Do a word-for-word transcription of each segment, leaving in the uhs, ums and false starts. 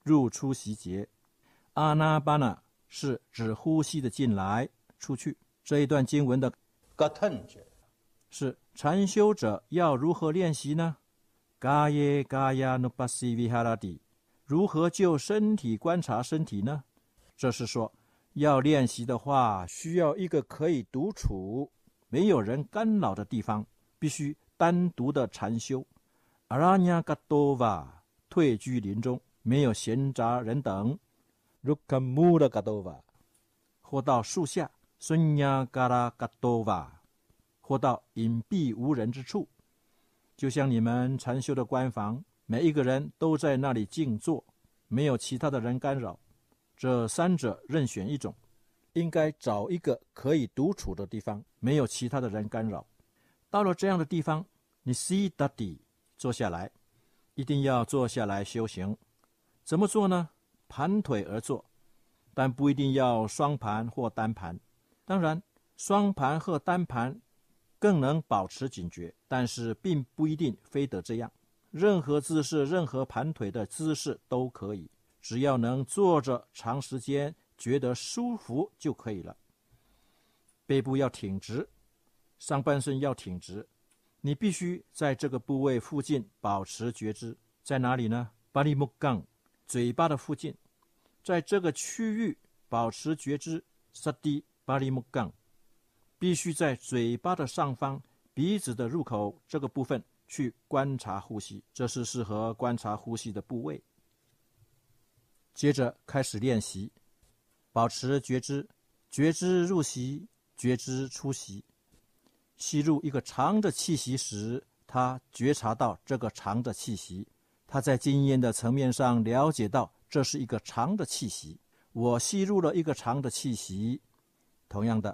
入出息节。阿那巴那是指呼吸的进来出去。这一段经文的是禅修者要如何练习呢？嘎耶嘎呀努巴西维哈拉底，如何就身体观察身体呢？这是说要练习的话，需要一个可以独处没有人干扰的地方，必须单独的禅修。阿拉尼亚嘎多瓦，退居林中，没有闲杂人等。鲁卡穆的嘎多瓦，或到树下，孙亚嘎拉嘎多瓦，或到隐蔽无人之处。就像你们禅修的官房，每一个人都在那里静坐，没有其他的人干扰。这三者任选一种，应该找一个可以独处的地方，没有其他的人干扰。到了这样的地方，你 sit dadi 坐下来，一定要坐下来修行。怎么做呢？盘腿而坐，但不一定要双盘或单盘。当然，双盘和单盘更能保持警觉，但是并不一定非得这样。任何姿势，任何盘腿的姿势都可以，只要能坐着长时间觉得舒服就可以了。背部要挺直，上半身要挺直。你必须在这个部位附近保持觉知。在哪里呢？巴利木杠，嘴巴的附近，在这个区域保持觉知。萨迪巴利木杠，必须在嘴巴的上方，鼻子的入口这个部分去观察呼吸，这是适合观察呼吸的部位。接着开始练习，保持觉知，觉知入息，觉知出息。吸入一个长的气息时，他觉察到这个长的气息，他在经验的层面上了解到这是一个长的气息。我吸入了一个长的气息。同样的，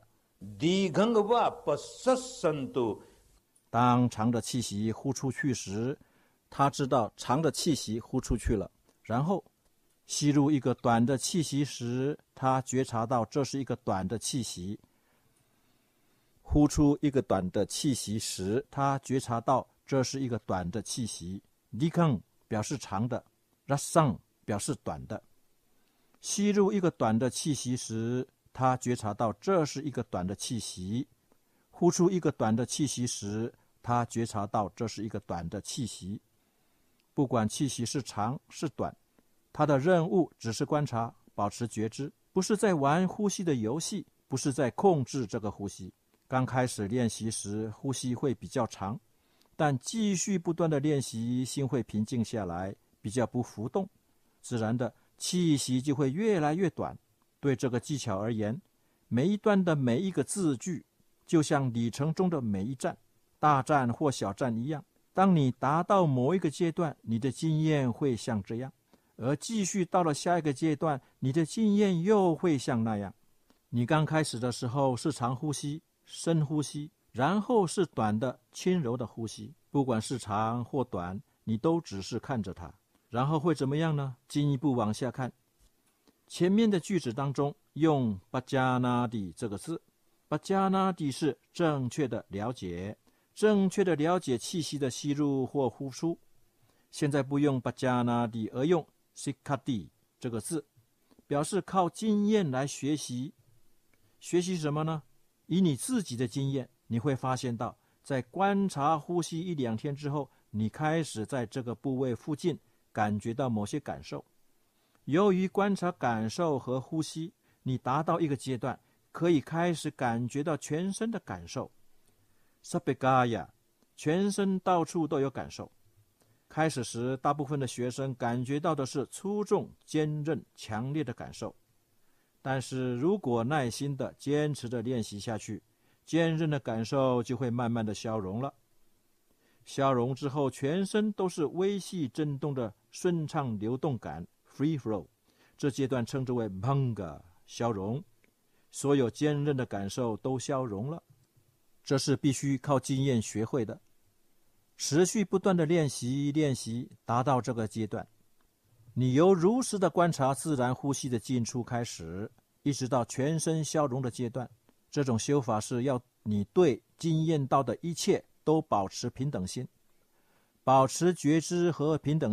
当长的气息呼出去时，他知道长的气息呼出去了。然后吸入一个短的气息时，他觉察到这是一个短的气息。呼出一个短的气息时，他觉察到这是一个短的气息。离康表示长的，拉桑表示短的。吸入一个短的气息时，他觉察到这是一个短的气息。呼出一个短的气息时，他觉察到这是一个短的气息。不管气息是长是短，他的任务只是观察，保持觉知，不是在玩呼吸的游戏，不是在控制这个呼吸。刚开始练习时，呼吸会比较长，但继续不断的练习，心会平静下来，比较不浮动，自然的气息就会越来越短。对这个技巧而言，每一段的每一个字句，就像里程中的每一站，大站或小站一样。当你达到某一个阶段，你的经验会像这样，而继续到了下一个阶段，你的经验又会像那样。你刚开始的时候是长呼吸，深呼吸，然后是短的轻柔的呼吸。不管是长或短，你都只是看着它。然后会怎么样呢？进一步往下看，前面的句子当中用巴加纳迪这个字，巴加纳迪是正确的了解，正确的了解气息的吸入或呼出。现在不用巴加纳迪，而用西卡蒂这个字，表示靠经验来学习。学习什么呢？以你自己的经验，你会发现到，在观察呼吸一两天之后，你开始在这个部位附近感觉到某些感受。由于观察感受和呼吸，你达到一个阶段，可以开始感觉到全身的感受。萨贝嘎亚，全身到处都有感受。开始时，大部分的学生感觉到的是粗重、坚韧、强烈的感受。但是如果耐心的坚持的练习下去，坚韧的感受就会慢慢的消融了。消融之后，全身都是微细震动的顺畅流动感 free flow， 这阶段称之为 bhanga 消融，所有坚韧的感受都消融了。这是必须靠经验学会的，持续不断的练习练习，达到这个阶段。你由如实的观察自然呼吸的进出开始，一直到全身消融的阶段。这种修法是要你对经验到的一切都保持平等心，保持觉知和平等心，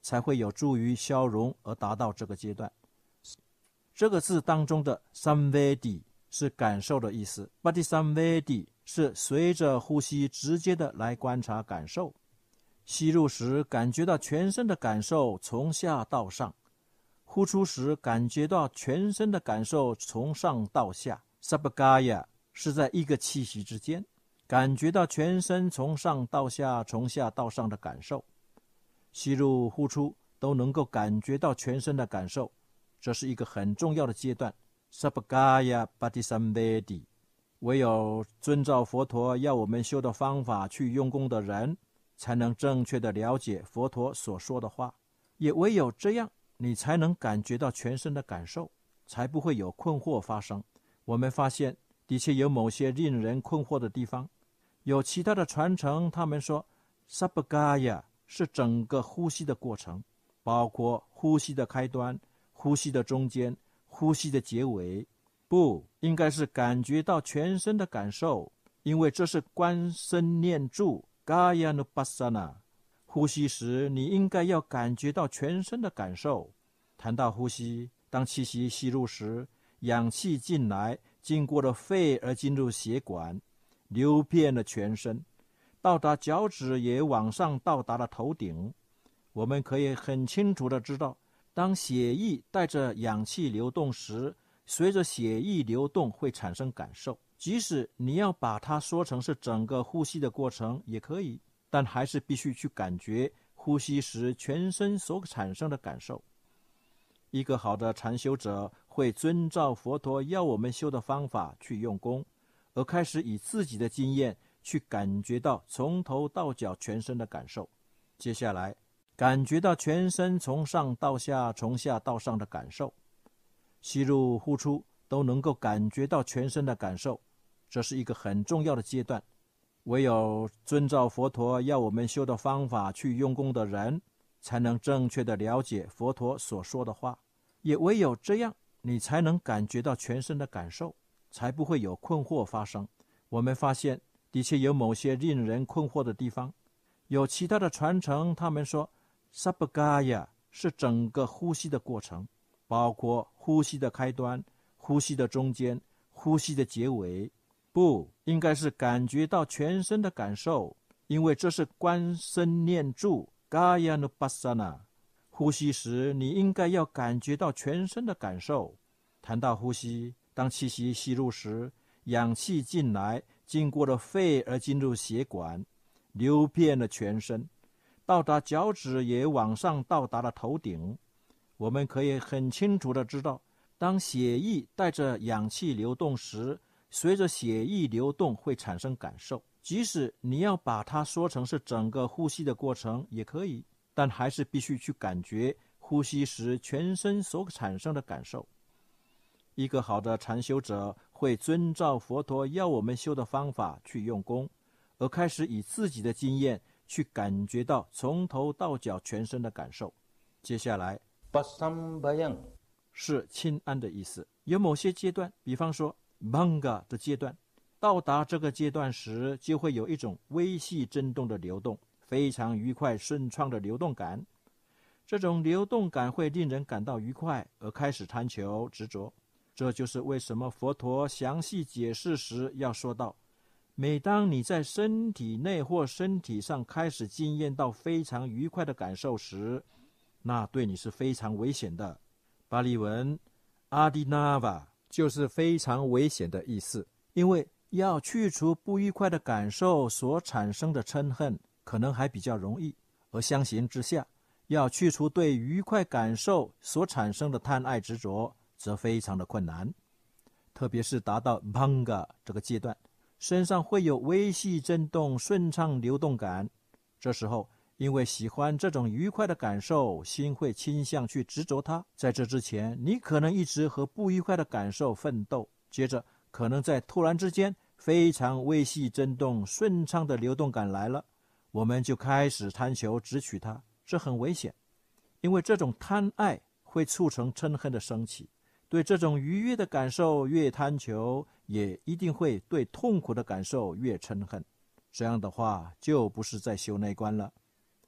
才会有助于消融而达到这个阶段。这个字当中的 samvedi 是感受的意思， patisamvedi 是随着呼吸直接的来观察感受。吸入时感觉到全身的感受从下到上，呼出时感觉到全身的感受从上到下。 sabgaya 是在一个气息之间感觉到全身从上到下从下到上的感受。吸入呼出都能够感觉到全身的感受，这是一个很重要的阶段。 sabgaya patisamvedi 唯有遵照佛陀要我们修的方法去用功的人，才能正确的了解佛陀所说的话，也唯有这样，你才能感觉到全身的感受，才不会有困惑发生。我们发现的确有某些令人困惑的地方，有其他的传承，他们说 sabgaya 是整个呼吸的过程，包括呼吸的开端、呼吸的中间、呼吸的结尾。不，应该是感觉到全身的感受，因为这是观身念住 Gayanupassana。 呼吸时你应该要感觉到全身的感受。谈到呼吸，当气息吸入时，氧气进来，经过了肺而进入血管，流遍了全身，到达脚趾也往上到达了头顶。我们可以很清楚地知道，当血液带着氧气流动时，随着血液流动会产生感受。即使你要把它说成是整个呼吸的过程也可以，但还是必须去感觉呼吸时全身所产生的感受。一个好的禅修者会遵照佛陀要我们修的方法去用功，而开始以自己的经验去感觉到从头到脚全身的感受。接下来感觉到全身从上到下从下到上的感受。吸入呼出都能够感觉到全身的感受，这是一个很重要的阶段。唯有遵照佛陀要我们修的方法去用功的人，才能正确的了解佛陀所说的话，也唯有这样，你才能感觉到全身的感受，才不会有困惑发生。我们发现的确有某些令人困惑的地方，有其他的传承，他们说 sabgaya 是整个呼吸的过程，包括呼吸的开端、呼吸的中间、呼吸的结尾。不，应该是感觉到全身的感受，因为这是观身念住 Gayanupassana。 呼吸时你应该要感觉到全身的感受。谈到呼吸，当气息吸入时，氧气进来，经过了肺而进入血管，流遍了全身，到达脚趾也往上到达了头顶。我们可以很清楚地知道，当血液带着氧气流动时，随着血液流动会产生感受。即使你要把它说成是整个呼吸的过程也可以，但还是必须去感觉呼吸时全身所产生的感受。一个好的禅修者会遵照佛陀要我们修的方法去用功，而开始以自己的经验去感觉到从头到脚全身的感受。接下来 pasambayang 是轻安的意思。有某些阶段，比方说 Bhanga 的阶段，到达这个阶段时，就会有一种微细震动的流动，非常愉快顺畅的流动感。这种流动感会令人感到愉快，而开始贪求执着。这就是为什么佛陀详细解释时要说到，每当你在身体内或身体上开始经验到非常愉快的感受时，那对你是非常危险的。巴利文阿迪纳瓦就是非常危险的意思，因为要去除不愉快的感受所产生的嗔恨可能还比较容易，而相形之下，要去除对愉快感受所产生的贪爱执着则非常的困难。特别是达到 Bhanga 这个阶段，身上会有微细震动顺畅流动感，这时候因为喜欢这种愉快的感受，心会倾向去执着它。在这之前，你可能一直和不愉快的感受奋斗，接着可能在突然之间，非常微细震动顺畅的流动感来了，我们就开始贪求执取它，这很危险。因为这种贪爱会促成嗔恨的升起，对这种愉悦的感受越贪求，也一定会对痛苦的感受越嗔恨。这样的话，就不是在修内观了。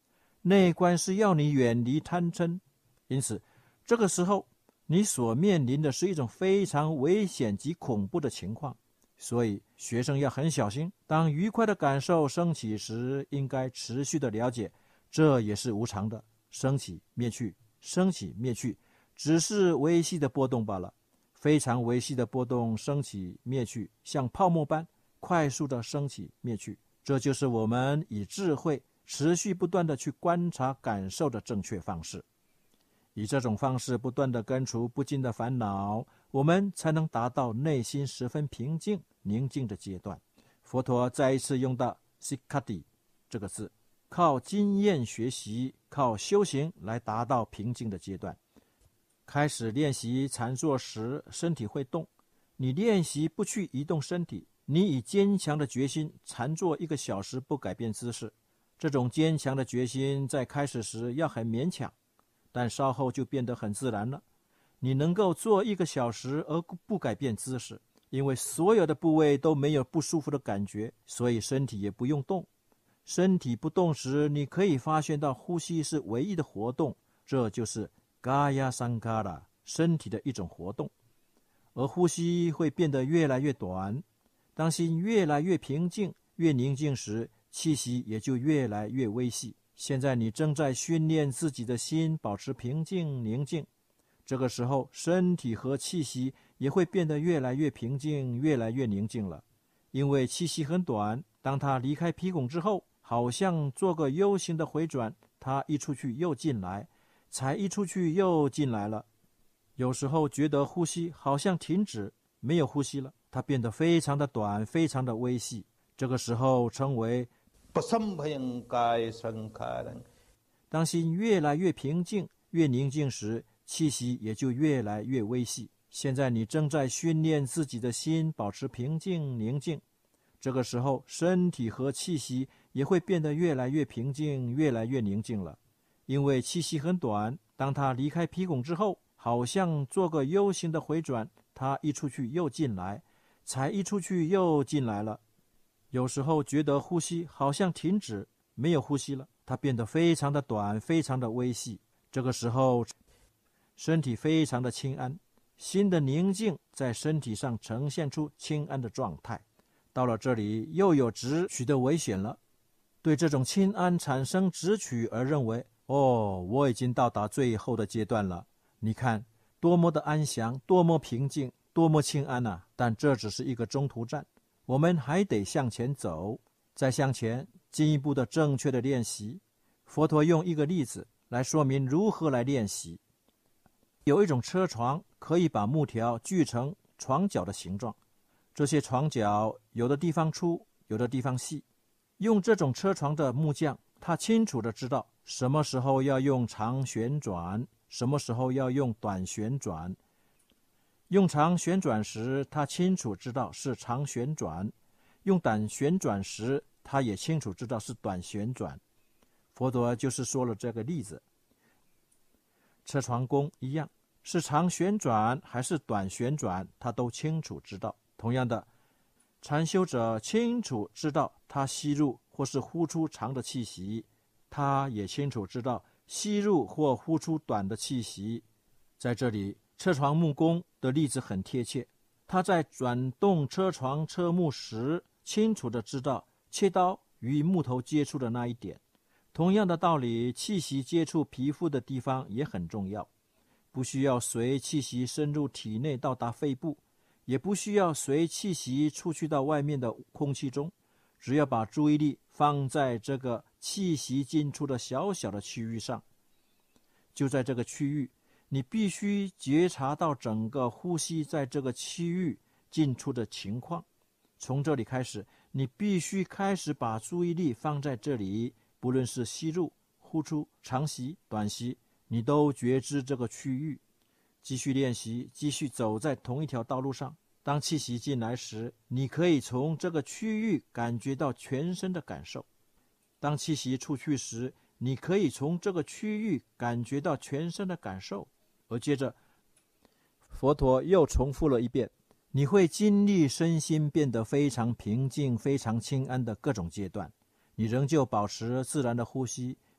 内观是要你远离贪嗔。因此这个时候你所面临的是一种非常危险及恐怖的情况，所以学生要很小心。当愉快的感受升起时，应该持续的了解，这也是无常的，升起灭去，升起灭去，只是微细的波动罢了。非常微细的波动升起灭去，像泡沫般快速的升起灭去，这就是我们以智慧持续不断的去观察感受的正确方式。以这种方式不断的根除不尽的烦恼，我们才能达到内心十分平静宁静的阶段。佛陀再一次用到 sikkhati 这个字，靠经验学习，靠修行来达到平静的阶段。开始练习禅坐时，身体会动，你练习不去移动身体，你以坚强的决心禅坐一个小时不改变姿势。这种坚强的决心在开始时要很勉强，但稍后就变得很自然了。你能够坐一个小时而不改变姿势，因为所有的部位都没有不舒服的感觉，所以身体也不用动。身体不动时，你可以发现到呼吸是唯一的活动，这就是Gaya Sankara 身体的一种活动。而呼吸会变得越来越短，当心越来越平静越宁静时，气息也就越来越微细。现在你正在训练自己的心保持平静宁静，这个时候身体和气息也会变得越来越平静越来越宁静了。因为气息很短，当它离开皮孔之后，好像做个 U 型的回转，它一出去又进来，才一出去又进来了。有时候觉得呼吸好像停止，没有呼吸了，它变得非常的短非常的微细，这个时候称为当心越来越平静越宁静时，气息也就越来越微细。现在你正在训练自己的心保持平静宁静，这个时候身体和气息也会变得越来越平静越来越宁静了。因为气息很短，当它离开皮孔之后，好像做个 U 型的回转，它一出去又进来，才一出去又进来了。有时候觉得呼吸好像停止，没有呼吸了，它变得非常的短非常的微细，这个时候身体非常的轻安，心的宁静在身体上呈现出轻安的状态。到了这里又有直取的危险了，对这种轻安产生直取而认为，哦，我已经到达最后的阶段了，你看多么的安详，多么平静，多么轻安啊！但这只是一个中途站，我们还得向前走，再向前进一步的正确的练习。佛陀用一个例子来说明如何来练习。有一种车床可以把木条锯成床脚的形状，这些床脚有的地方粗，有的地方细。用这种车床的木匠，他清楚的知道什么时候要用长旋转，什么时候要用短旋转。用长旋转时，他清楚知道是长旋转；用短旋转时，他也清楚知道是短旋转。佛陀就是说了这个例子。车床工一样，是长旋转还是短旋转，他都清楚知道。同样的，禅修者清楚知道他吸入或是呼出长的气息，他也清楚知道吸入或呼出短的气息。在这里，车床木工的例子很贴切，他在转动车床车木时，清楚地知道切刀与木头接触的那一点。同样的道理，气息接触皮肤的地方也很重要，不需要随气息深入体内到达肺部，也不需要随气息出去到外面的空气中，只要把注意力放在这个气息进出的小小的区域上。就在这个区域，你必须觉察到整个呼吸在这个区域进出的情况。从这里开始，你必须开始把注意力放在这里，不论是吸入、呼出、长吸、短吸，你都觉知这个区域。继续练习，继续走在同一条道路上。当气息进来时，你可以从这个区域感觉到全身的感受；当气息出去时，你可以从这个区域感觉到全身的感受。而接着，佛陀又重复了一遍，你会经历身心变得非常平静、非常轻安的各种阶段。你仍旧保持自然的呼吸，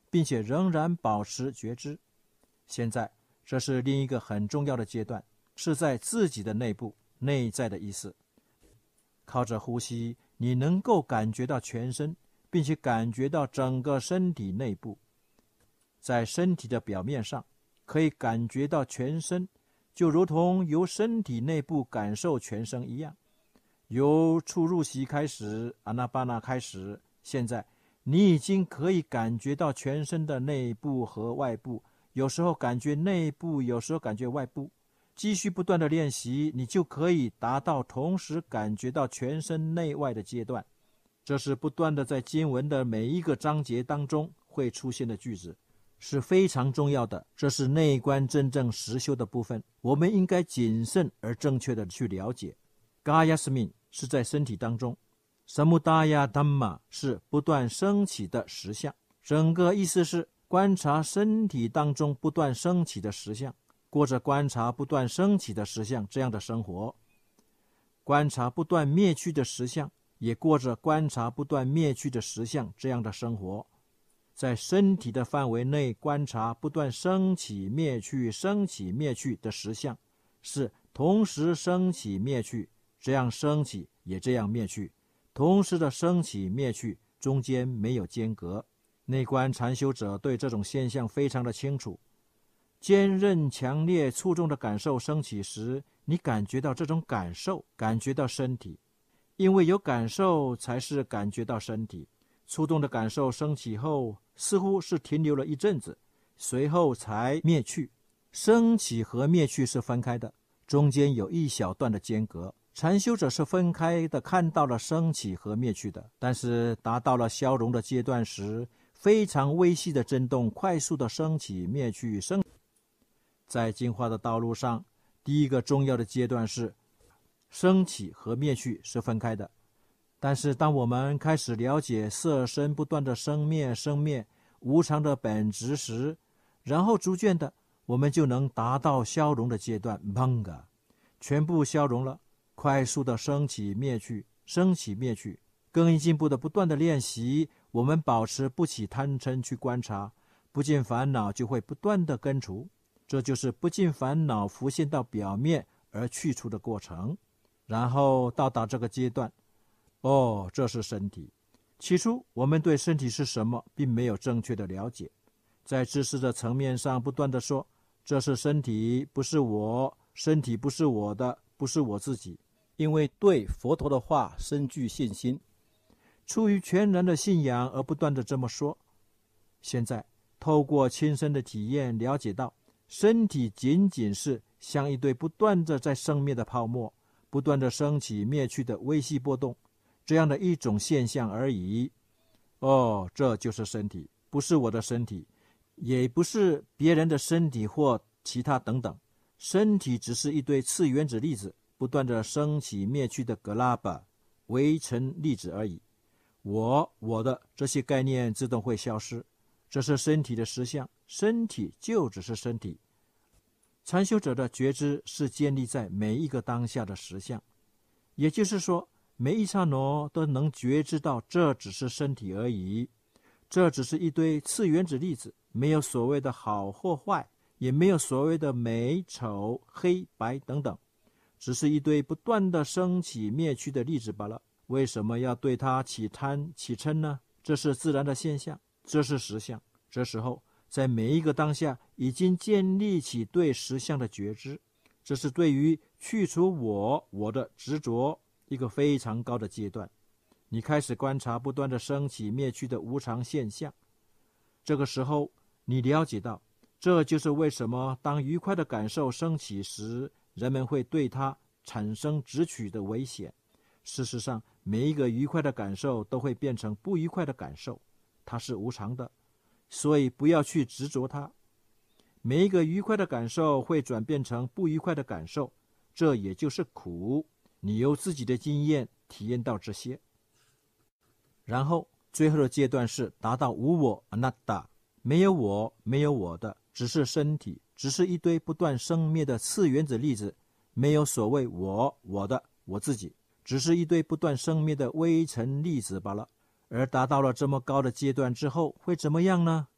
并且仍然保持觉知。现在这是另一个很重要的阶段，是在自己的内部，内在的意思。靠着呼吸，你能够感觉到全身，并且感觉到整个身体内部。在身体的表面上，可以感觉到全身，就如同由身体内部感受全身一样。由出入息开始，阿那巴那开始，现在你已经可以感觉到全身的内部和外部，有时候感觉内部，有时候感觉外部。继续不断的练习，你就可以达到同时感觉到全身内外的阶段。这是不断的在经文的每一个章节当中会出现的句子，是非常重要的。这是内观真正实修的部分，我们应该谨慎而正确的去了解。Gayasmin 是在身体当中， Samudaya Dhamma 是不断升起的实相。整个意思是观察身体当中不断升起的实相，过着观察不断升起的实相这样的生活。观察不断灭去的实相，也过着观察不断灭去的实相这样的生活。在身体的范围内观察不断升起灭去升起灭去的实相，是同时升起灭去，这样升起也这样灭去，同时的升起灭去，中间没有间隔。内观禅修者对这种现象非常的清楚。坚韧强烈粗重的感受升起时，你感觉到这种感受，感觉到身体，因为有感受才是感觉到身体。粗重的感受升起后，似乎是停留了一阵子，随后才灭去。升起和灭去是分开的，中间有一小段的间隔。禅修者是分开的看到了升起和灭去的，但是达到了消融的阶段时，非常微细的震动快速的升起灭去升。在进化的道路上，第一个重要的阶段是升起和灭去是分开的。但是当我们开始了解色身不断的生灭生灭无常的本质时，然后逐渐的我们就能达到消融的阶段，Bhanga，全部消融了，快速的升起灭去，升起灭去。更进一步的不断的练习，我们保持不起贪嗔去观察，不尽烦恼就会不断的根除。这就是不尽烦恼浮现到表面而去除的过程。然后到达这个阶段，哦，这是身体。起初我们对身体是什么并没有正确的了解，在知识的层面上不断的说，这是身体，不是我，身体不是我的，不是我自己。因为对佛陀的话深具信心，出于全然的信仰而不断的这么说。现在透过亲身的体验了解到，身体仅仅是像一堆不断的在生灭的泡沫，不断的升起灭去的微细波动，这样的一种现象而已。哦，这就是身体，不是我的身体，也不是别人的身体或其他等等。身体只是一堆次原子粒子不断的升起灭去的格拉巴微尘粒子而已。我我的这些概念自动会消失，这是身体的实相，身体就只是身体。禅修者的觉知是建立在每一个当下的实相，也就是说每一刹那都能觉知到这只是身体而已，这只是一堆次原子粒子，没有所谓的好或坏，也没有所谓的美丑黑白等等，只是一堆不断的升起灭去的粒子罢了。为什么要对它起贪起嗔呢？这是自然的现象，这是实相。这时候在每一个当下已经建立起对实相的觉知，这是对于去除我我的执着一个非常高的阶段。你开始观察不断的升起灭去的无常现象，这个时候你了解到，这就是为什么当愉快的感受升起时，人们会对它产生执取的危险。事实上，每一个愉快的感受都会变成不愉快的感受，它是无常的，所以不要去执着它。每一个愉快的感受会转变成不愉快的感受，这也就是苦。你由自己的经验体验到这些。然后最后的阶段是达到无我 anatta， 没有我，没有我的，只是身体，只是一堆不断生灭的次原子粒子，没有所谓我我的我自己，只是一堆不断生灭的微尘粒子罢了。而达到了这么高的阶段之后会怎么样呢？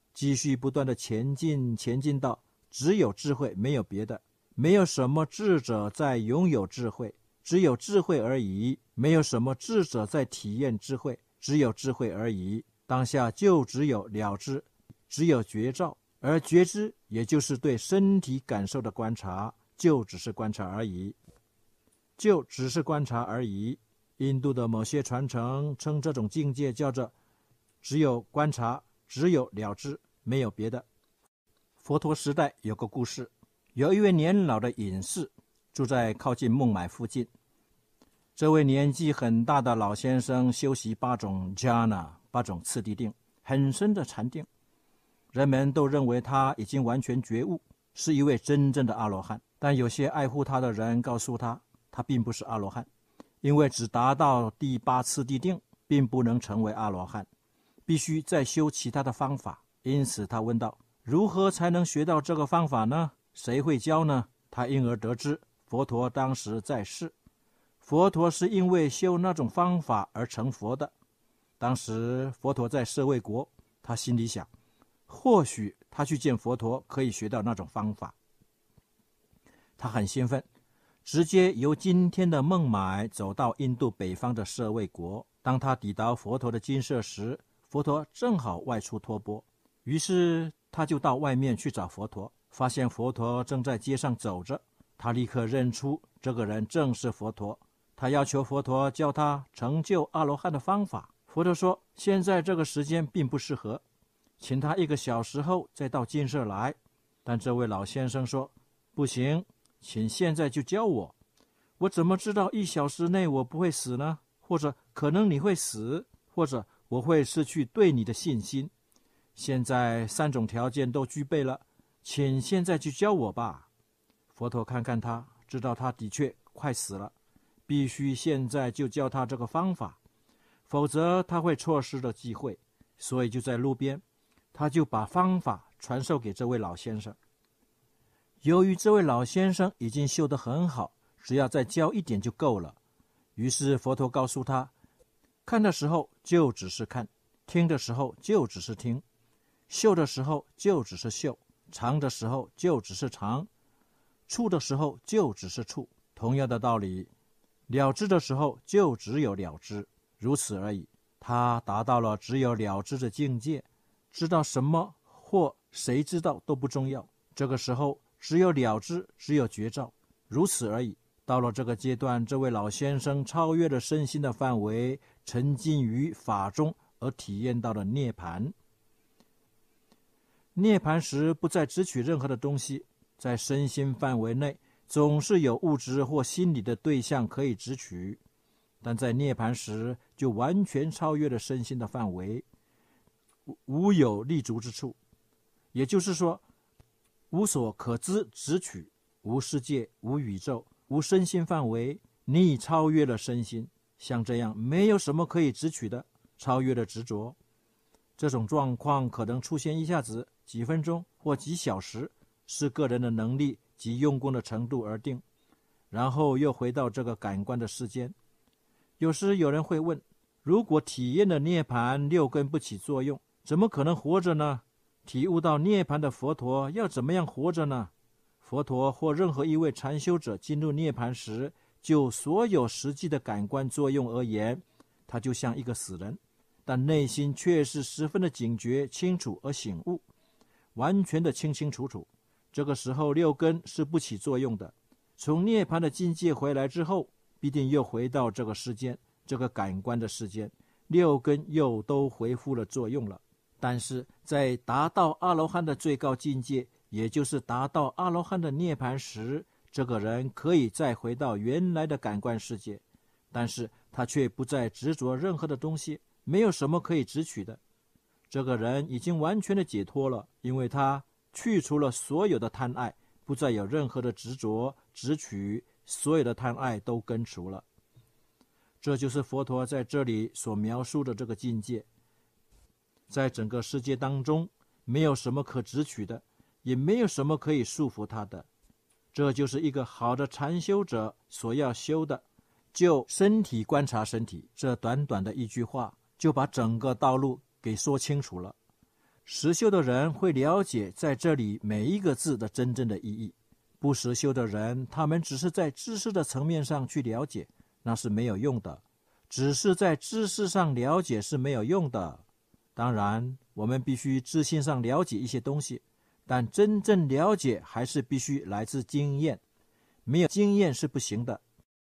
继续不断的前进，前进到只有智慧，没有别的，没有什么智者在拥有智慧，只有智慧而已，没有什么智者在体验智慧，只有智慧而已。当下就只有了知，只有觉照，而觉知也就是对身体感受的观察，就只是观察而已，就只是观察而已。印度的某些传承称这种境界叫做只有观察，只有了知，没有别的。佛陀时代有个故事，有一位年老的隐士住在靠近孟买附近。这位年纪很大的老先生修习八种 jhana， 八种次第定，很深的禅定。人们都认为他已经完全觉悟，是一位真正的阿罗汉。但有些爱护他的人告诉他，他并不是阿罗汉，因为只达到第八次第定并不能成为阿罗汉，必须再修其他的方法。因此他问道，如何才能学到这个方法呢？谁会教呢？他因而得知佛陀当时在世，佛陀是因为修那种方法而成佛的。当时佛陀在舍卫国，他心里想，或许他去见佛陀可以学到那种方法。他很兴奋，直接由今天的孟买走到印度北方的舍卫国。当他抵达佛陀的精舍时，佛陀正好外出托钵，于是他就到外面去找佛陀，发现佛陀正在街上走着。他立刻认出这个人正是佛陀，他要求佛陀教他成就阿罗汉的方法。佛陀说，现在这个时间并不适合，请他一个小时后再到精舍来。但这位老先生说，不行，请现在就教我。我怎么知道一小时内我不会死呢？或者可能你会死，或者我会失去对你的信心。现在三种条件都具备了，请现在就教我吧。佛陀看看他，知道他的确快死了，必须现在就教他这个方法，否则他会错失了机会。所以就在路边，他就把方法传授给这位老先生。由于这位老先生已经修得很好，只要再教一点就够了。于是佛陀告诉他，看的时候就只是看，听的时候就只是听，嗅的时候就只是嗅，尝的时候就只是尝，触的时候就只是触。同样的道理，了知的时候就只有了知，如此而已。他达到了只有了知的境界，知道什么或谁知道都不重要。这个时候只有了知，只有觉照，如此而已。到了这个阶段，这位老先生超越了身心的范围，沉浸于法中，而体验到了涅槃。涅槃时不再执取任何的东西，在身心范围内总是有物质或心理的对象可以执取，但在涅槃时就完全超越了身心的范围，无有立足之处。也就是说，无所可知执取，无世界，无宇宙，无身心范围，你已超越了身心。像这样没有什么可以执取的，超越了执着。这种状况可能出现一下子，几分钟或几小时，是个人的能力及用功的程度而定，然后又回到这个感官的世间。有时有人会问，如果体验了涅槃，六根不起作用，怎么可能活着呢？体悟到涅槃的佛陀要怎么样活着呢？佛陀或任何一位禅修者进入涅槃时，就所有实际的感官作用而言，他就像一个死人，但内心却是十分的警觉、清楚而醒悟，完全的清清楚楚。这个时候六根是不起作用的。从涅槃的境界回来之后，必定又回到这个世间，这个感官的世间，六根又都恢复了作用了。但是在达到阿罗汉的最高境界，也就是达到阿罗汉的涅槃时，这个人可以再回到原来的感官世界，但是他却不再执着任何的东西，没有什么可以执取的。这个人已经完全的解脱了，因为他去除了所有的贪爱，不再有任何的执着执取，所有的贪爱都根除了。这就是佛陀在这里所描述的这个境界。在整个世界当中，没有什么可执取的，也没有什么可以束缚他的。这就是一个好的禅修者所要修的，就身体观察身体，这短短的一句话就把整个道路给说清楚了。 实修的人会了解在这里每一个字的真正的意义，不实修的人，他们只是在知识的层面上去了解，那是没有用的。只是在知识上了解是没有用的。当然，我们必须知性上了解一些东西，但真正了解还是必须来自经验，没有经验是不行的。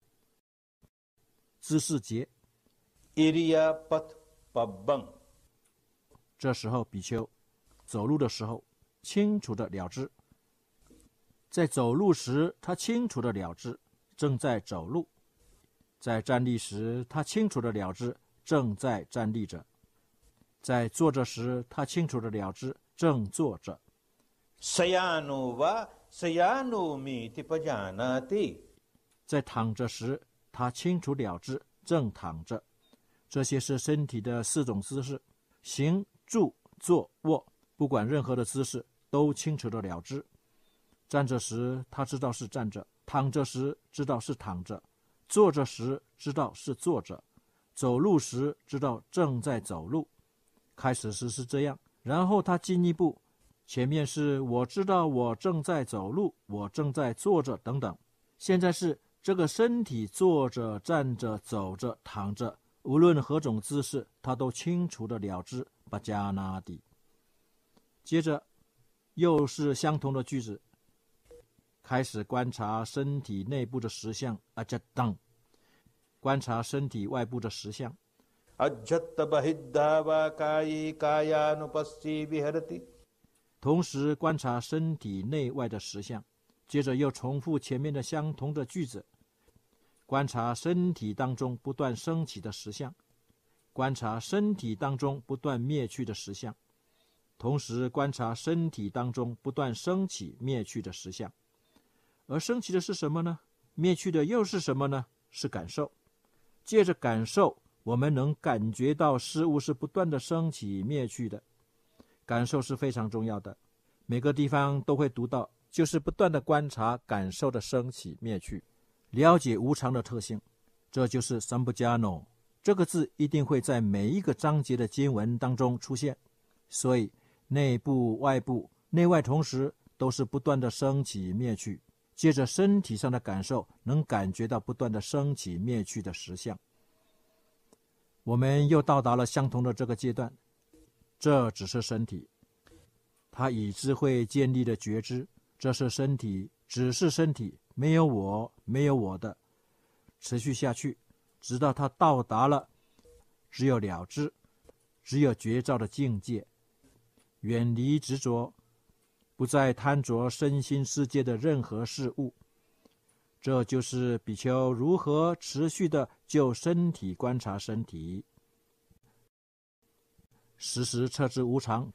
知识节， Iriyapat Pabbang。 这时候比丘走路的时候清楚的了知，在走路时他清楚的了知正在走路，在站立时他清楚的了知正在站立着，在坐着时他清楚的了知正坐着。 Sayano va sayano miti pajanati。 在躺着时他清楚了知正躺着。这些是身体的四种姿势，行住坐卧，不管任何的姿势都清楚的了知。站着时他知道是站着，躺着时知道是躺着，坐着时知道是坐着，走路时知道正在走路。开始时是这样，然后他进一步，前面是我知道我正在走路，我正在坐着等等，现在是这个身体坐着站着走着躺着，无论何种姿势他都清楚的了知巴加那底。接着又是相同的句子，开始观察身体内部的实相阿加当，观察身体外部的实相。同时观察身体内外的实相，接着又重复前面的相同的句子，观察身体当中不断升起的实相，观察身体当中不断灭去的实相，同时观察身体当中不断升起灭去的实相。而升起的是什么呢？灭去的又是什么呢？是感受。借着感受，我们能感觉到事物是不断的升起灭去的。感受是非常重要的，每个地方都会读到，就是不断的观察感受的升起灭去，了解无常的特性。这就是三不加诺这个字一定会在每一个章节的经文当中出现，所以内部外部内外同时都是不断的升起灭去，借着身体上的感受能感觉到不断的升起灭去的实相。我们又到达了相同的这个阶段，这只是身体，它以智慧建立的觉知，这是身体，只是身体，没有我，没有我的，持续下去，直到它到达了只有了知，只有觉照的境界，远离执着，不再贪着身心世界的任何事物。这就是比丘如何持续的就身体观察身体，时时彻知无常。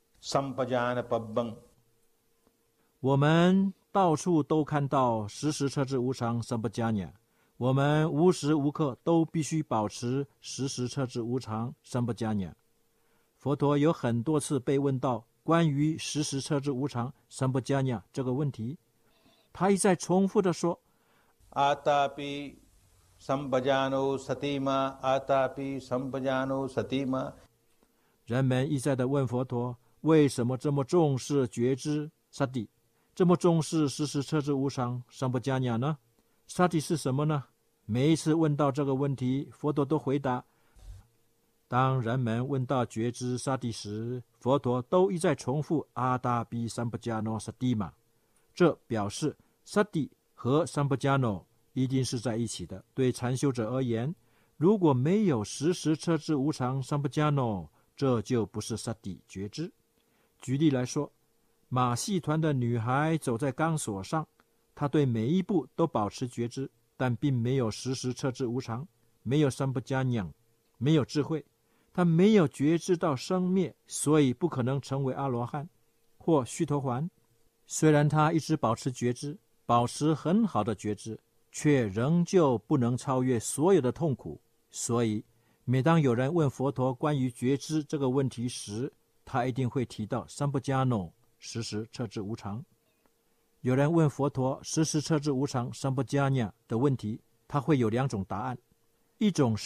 我们到处都看到时时彻知无常三不加尼，我们无时无刻都必须保持时时彻知无常三不加尼。佛陀有很多次被问到关于时时彻知无常三不加尼这个问题，他一再重复的说阿达比三不加诺萨提玛，阿达比三不加诺萨提玛。 人们一再的问佛陀，为什么这么重视觉知萨蒂，这么重视时时彻知无常三不加尼呢？萨蒂是什么呢？每一次问到这个问题，佛陀都回答。当人们问到觉知萨蒂时，佛陀都一再重复阿达比三不加诺萨蒂玛，这表示萨蒂和三不加诺一定是在一起的。对禅修者而言，如果没有时时彻知无常三不加诺，这就不是萨蒂觉知。举例来说，马戏团的女孩走在钢索上，她对每一步都保持觉知，但并没有时时彻知无常，没有三不加娘，没有智慧，她没有觉知到生灭，所以不可能成为阿罗汉或须陀洹。虽然她一直保持觉知，保持很好的觉知，却仍旧不能超越所有的痛苦。所以每当有人问佛陀关于觉知这个问题时，他一定会提到三不加诺时时彻知无常。有人问佛陀时时彻知无常三不加尼的问题，他会有两种答案，一种是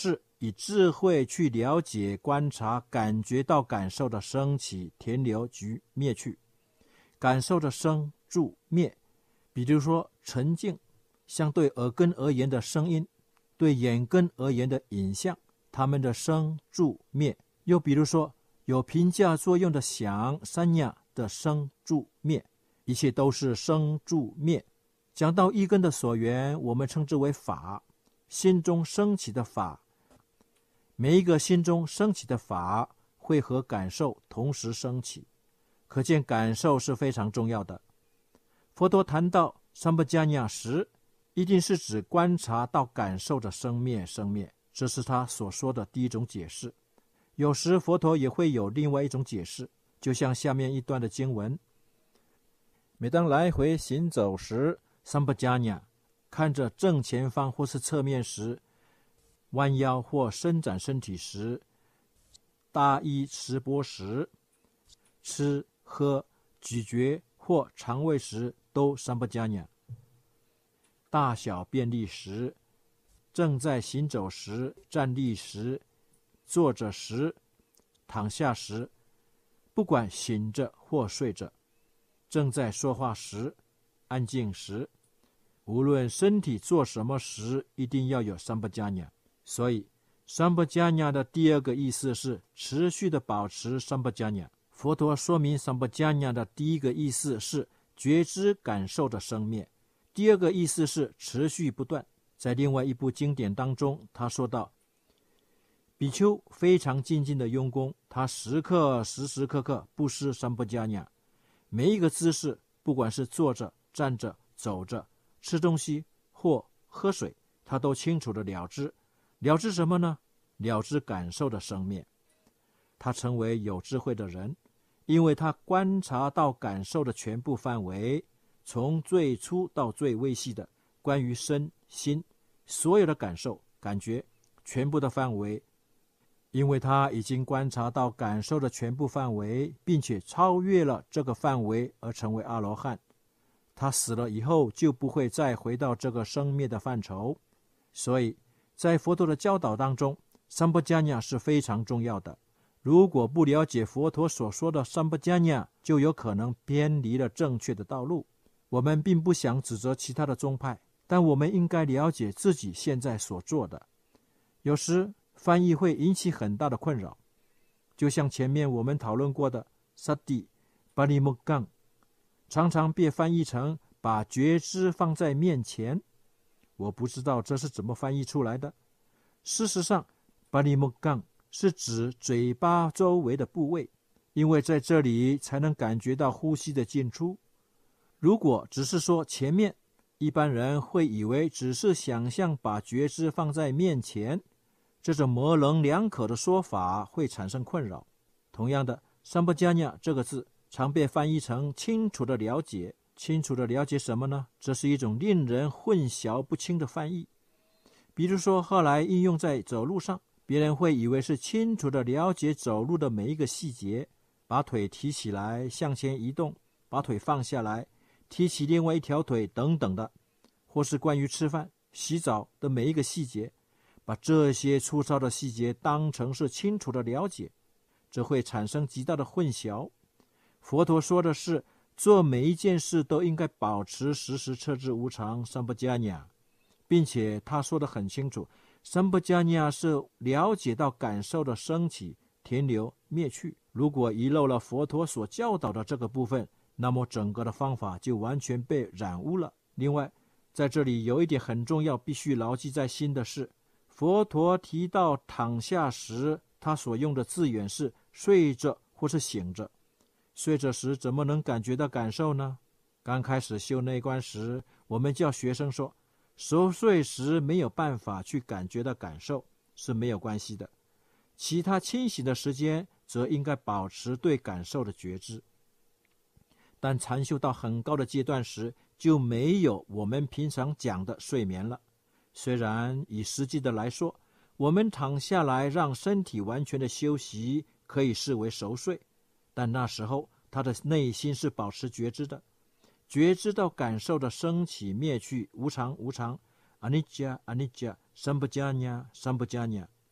以智慧去了解、观察、感觉到感受的升起、停留及灭去。感受的生住灭，比如说沉静，相对耳根而言的声音，对眼根而言的影像，它们的生住灭。又比如说有评价作用的想、三亚的生住灭，一切都是生住灭。讲到一根的所缘，我们称之为法，心中升起的法。每一个心中升起的法会和感受同时升起，可见感受是非常重要的。佛陀谈到三不加尼时，一定是指观察到感受的生灭生灭，这是他所说的第一种解释。有时佛陀也会有另外一种解释，就像下面一段的经文：每当来回行走时，三不加尼看着正前方或是侧面时，弯腰或伸展身体时，大衣食钵时，吃喝咀嚼或肠胃时，都三不加尼。大小便利时，正在行走时，站立时，坐着时，躺下时，不管醒着或睡着，正在说话时，安静时，无论身体做什么时，一定要有三不加尼。所以三不加尼的第二个意思是持续的保持三不加尼。佛陀说明三不加尼的第一个意思是觉知感受的生灭，第二个意思是持续不断。在另外一部经典当中，他说到，比丘非常精进的用功，他时刻时时刻刻不失三不加尼，每一个姿势，不管是坐着、站着、走着、吃东西或喝水，他都清楚的了知。了知什么呢？了知感受的生灭。他成为有智慧的人，因为他观察到感受的全部范围，从最粗到最微细的关于身心所有的感受感觉全部的范围。因为他已经观察到感受的全部范围，并且超越了这个范围而成为阿罗汉，他死了以后就不会再回到这个生灭的范畴。所以在佛陀的教导当中，三不加尼是非常重要的。如果不了解佛陀所说的三不加尼，就有可能偏离了正确的道路。我们并不想指责其他的宗派，但我们应该了解自己现在所做的。有时翻译会引起很大的困扰，就像前面我们讨论过的萨蒂巴利木杠，常常被翻译成把觉知放在面前。我不知道这是怎么翻译出来的。事实上，巴利木杠是指嘴巴周围的部位，因为在这里才能感觉到呼吸的进出。如果只是说前面，一般人会以为只是想象把觉知放在面前，这种模棱两可的说法会产生困扰。同样的，三不加尼这个字常被翻译成清楚的了解。清楚的了解什么呢？这是一种令人混淆不清的翻译。比如说后来应用在走路上，别人会以为是清楚的了解走路的每一个细节，把腿提起来向前移动，把腿放下来提起另外一条腿等等的，或是关于吃饭洗澡的每一个细节，把这些粗糙的细节当成是清楚的了解，这会产生极大的混淆。佛陀说的是做每一件事都应该保持时时彻知无常三不加尼，并且他说得很清楚，三不加尼是了解到感受的升起、停留、灭去。如果遗漏了佛陀所教导的这个部分，那么整个的方法就完全被染污了。另外，在这里有一点很重要，必须牢记在心的是，佛陀提到躺下时，他所用的字眼是睡着或是醒着。睡着时怎么能感觉到感受呢？刚开始修内观时，我们叫学生说，熟睡时没有办法去感觉到感受是没有关系的，其他清醒的时间则应该保持对感受的觉知。但禅修到很高的阶段时，就没有我们平常讲的睡眠了。虽然以实际的来说，我们躺下来让身体完全的休息可以视为熟睡，但那时候他的内心是保持觉知的，觉知到感受的升起灭去，无常无常，阿尼迦阿尼迦，三不加尼三不加尼。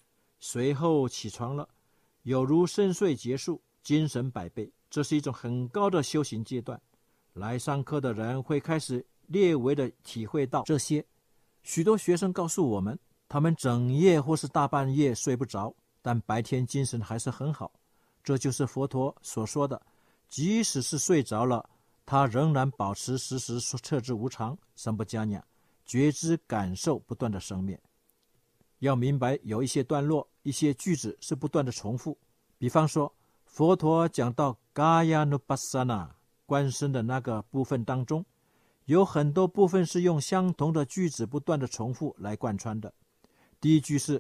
随后起床了，有如深睡结束，精神百倍。这是一种很高的修行阶段。来上课的人会开始略微的体会到这些。许多学生告诉我们，他们整夜或是大半夜睡不着，但白天精神还是很好。这就是佛陀所说的，即使是睡着了，他仍然保持时时彻知无常，三不加念，觉知感受不断的生灭。要明白，有一些段落、一些句子是不断的重复。比方说，佛陀讲到 Gaya-nupassana 观身的那个部分当中，有很多部分是用相同的句子不断的重复来贯穿的。第一句是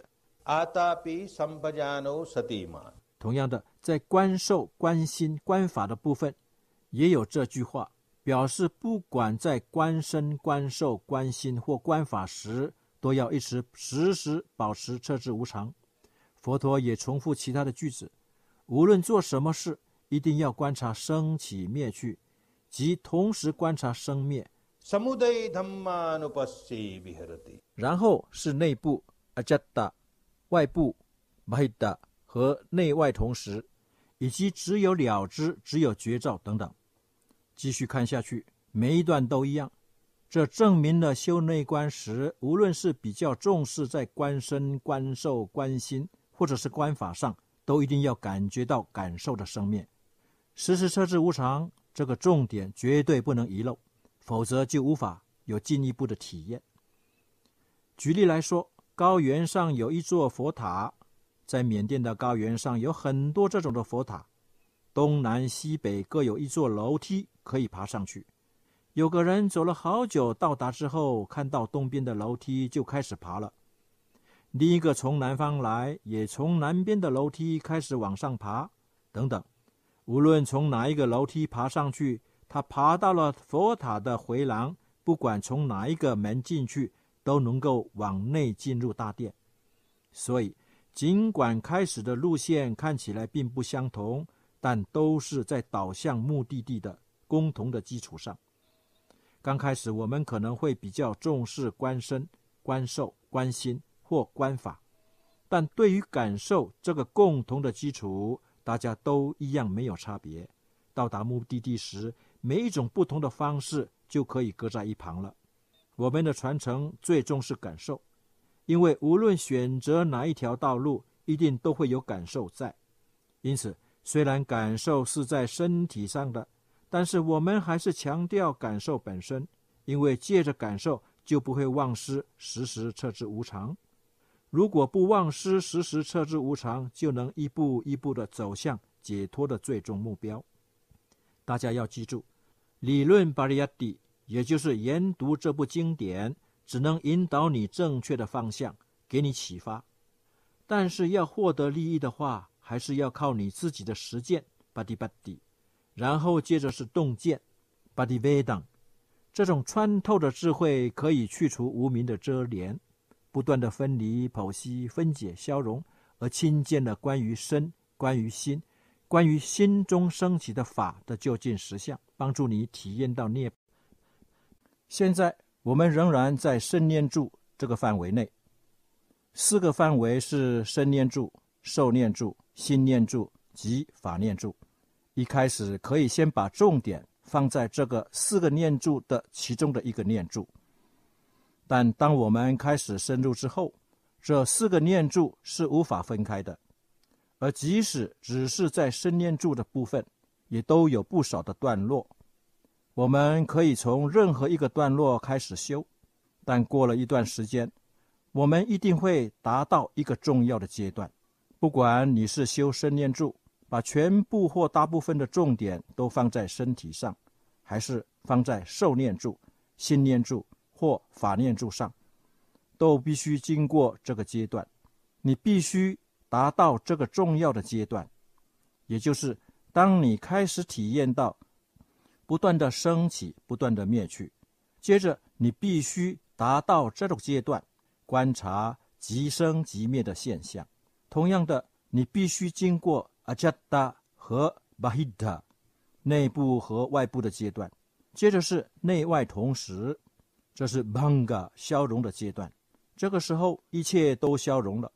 Atapi sampajano satima。 同样的，在观受、观心、观法的部分也有这句话，表示不管在观身、观受、观心或观法时，都要一直时时保持彻知无常。佛陀也重复其他的句子，无论做什么事，一定要观察生起灭去，即同时观察生灭。 Samudaya dhammanupassye viharati。 然后是内部 Ajatta， 外部 Bahita 和内外同时，以及只有了知、只有觉照等等。继续看下去，每一段都一样。这证明了修内观时，无论是比较重视在观身、观受、观心，或者是观法上，都一定要感觉到感受的生灭。时时彻知无常，这个重点绝对不能遗漏，否则就无法有进一步的体验。举例来说，高原上有一座佛塔，在缅甸的高原上有很多这种的佛塔，东南西北各有一座楼梯可以爬上去。有个人走了好久，到达之后看到东边的楼梯就开始爬了。另一个从南方来，也从南边的楼梯开始往上爬，等等。无论从哪一个楼梯爬上去，他爬到了佛塔的回廊，不管从哪一个门进去，都能够往内进入大殿。所以尽管开始的路线看起来并不相同，但都是在导向目的地的共同的基础上。刚开始我们可能会比较重视观身、观受、观心或观法，但对于感受这个共同的基础，大家都一样没有差别。到达目的地时，每一种不同的方式就可以搁在一旁了。我们的传承最重视感受，因为无论选择哪一条道路，一定都会有感受在。因此，虽然感受是在身体上的，但是我们还是强调感受本身，因为借着感受就不会忘失时时彻知无常。如果不忘失时时彻知无常，就能一步一步地走向解脱的最终目标。大家要记住，理论巴利亚蒂，也就是研读这部经典，只能引导你正确的方向，给你启发。但是要获得利益的话，还是要靠你自己的实践巴蒂巴蒂，然后接着是洞见巴蒂维当。这种穿透的智慧可以去除无明的遮连，不断的分离、剖析、分解、消融，而亲见了关于身、关于心、关于心中升起的法的究竟实相，帮助你体验到涅槃。现在我们仍然在身念住这个范围内，四个范围是身念住、受念住、心念住及法念住。一开始可以先把重点放在这个四个念住的其中的一个念住，但当我们开始深入之后，这四个念住是无法分开的，而即使只是在身念住的部分，也都有不少的段落。我们可以从任何一个段落开始修，但过了一段时间，我们一定会达到一个重要的阶段。不管你是修身念住，把全部或大部分的重点都放在身体上，还是放在受念住、心念住或法念住上，都必须经过这个阶段。你必须达到这个重要的阶段，也就是当你开始体验到不断的升起、不断的灭去，接着你必须达到这种阶段，观察即生即灭的现象。同样的，你必须经过阿加达和巴希达内部和外部的阶段，接着是内外同时，这是邦嘎消融的阶段。这个时候一切都消融了，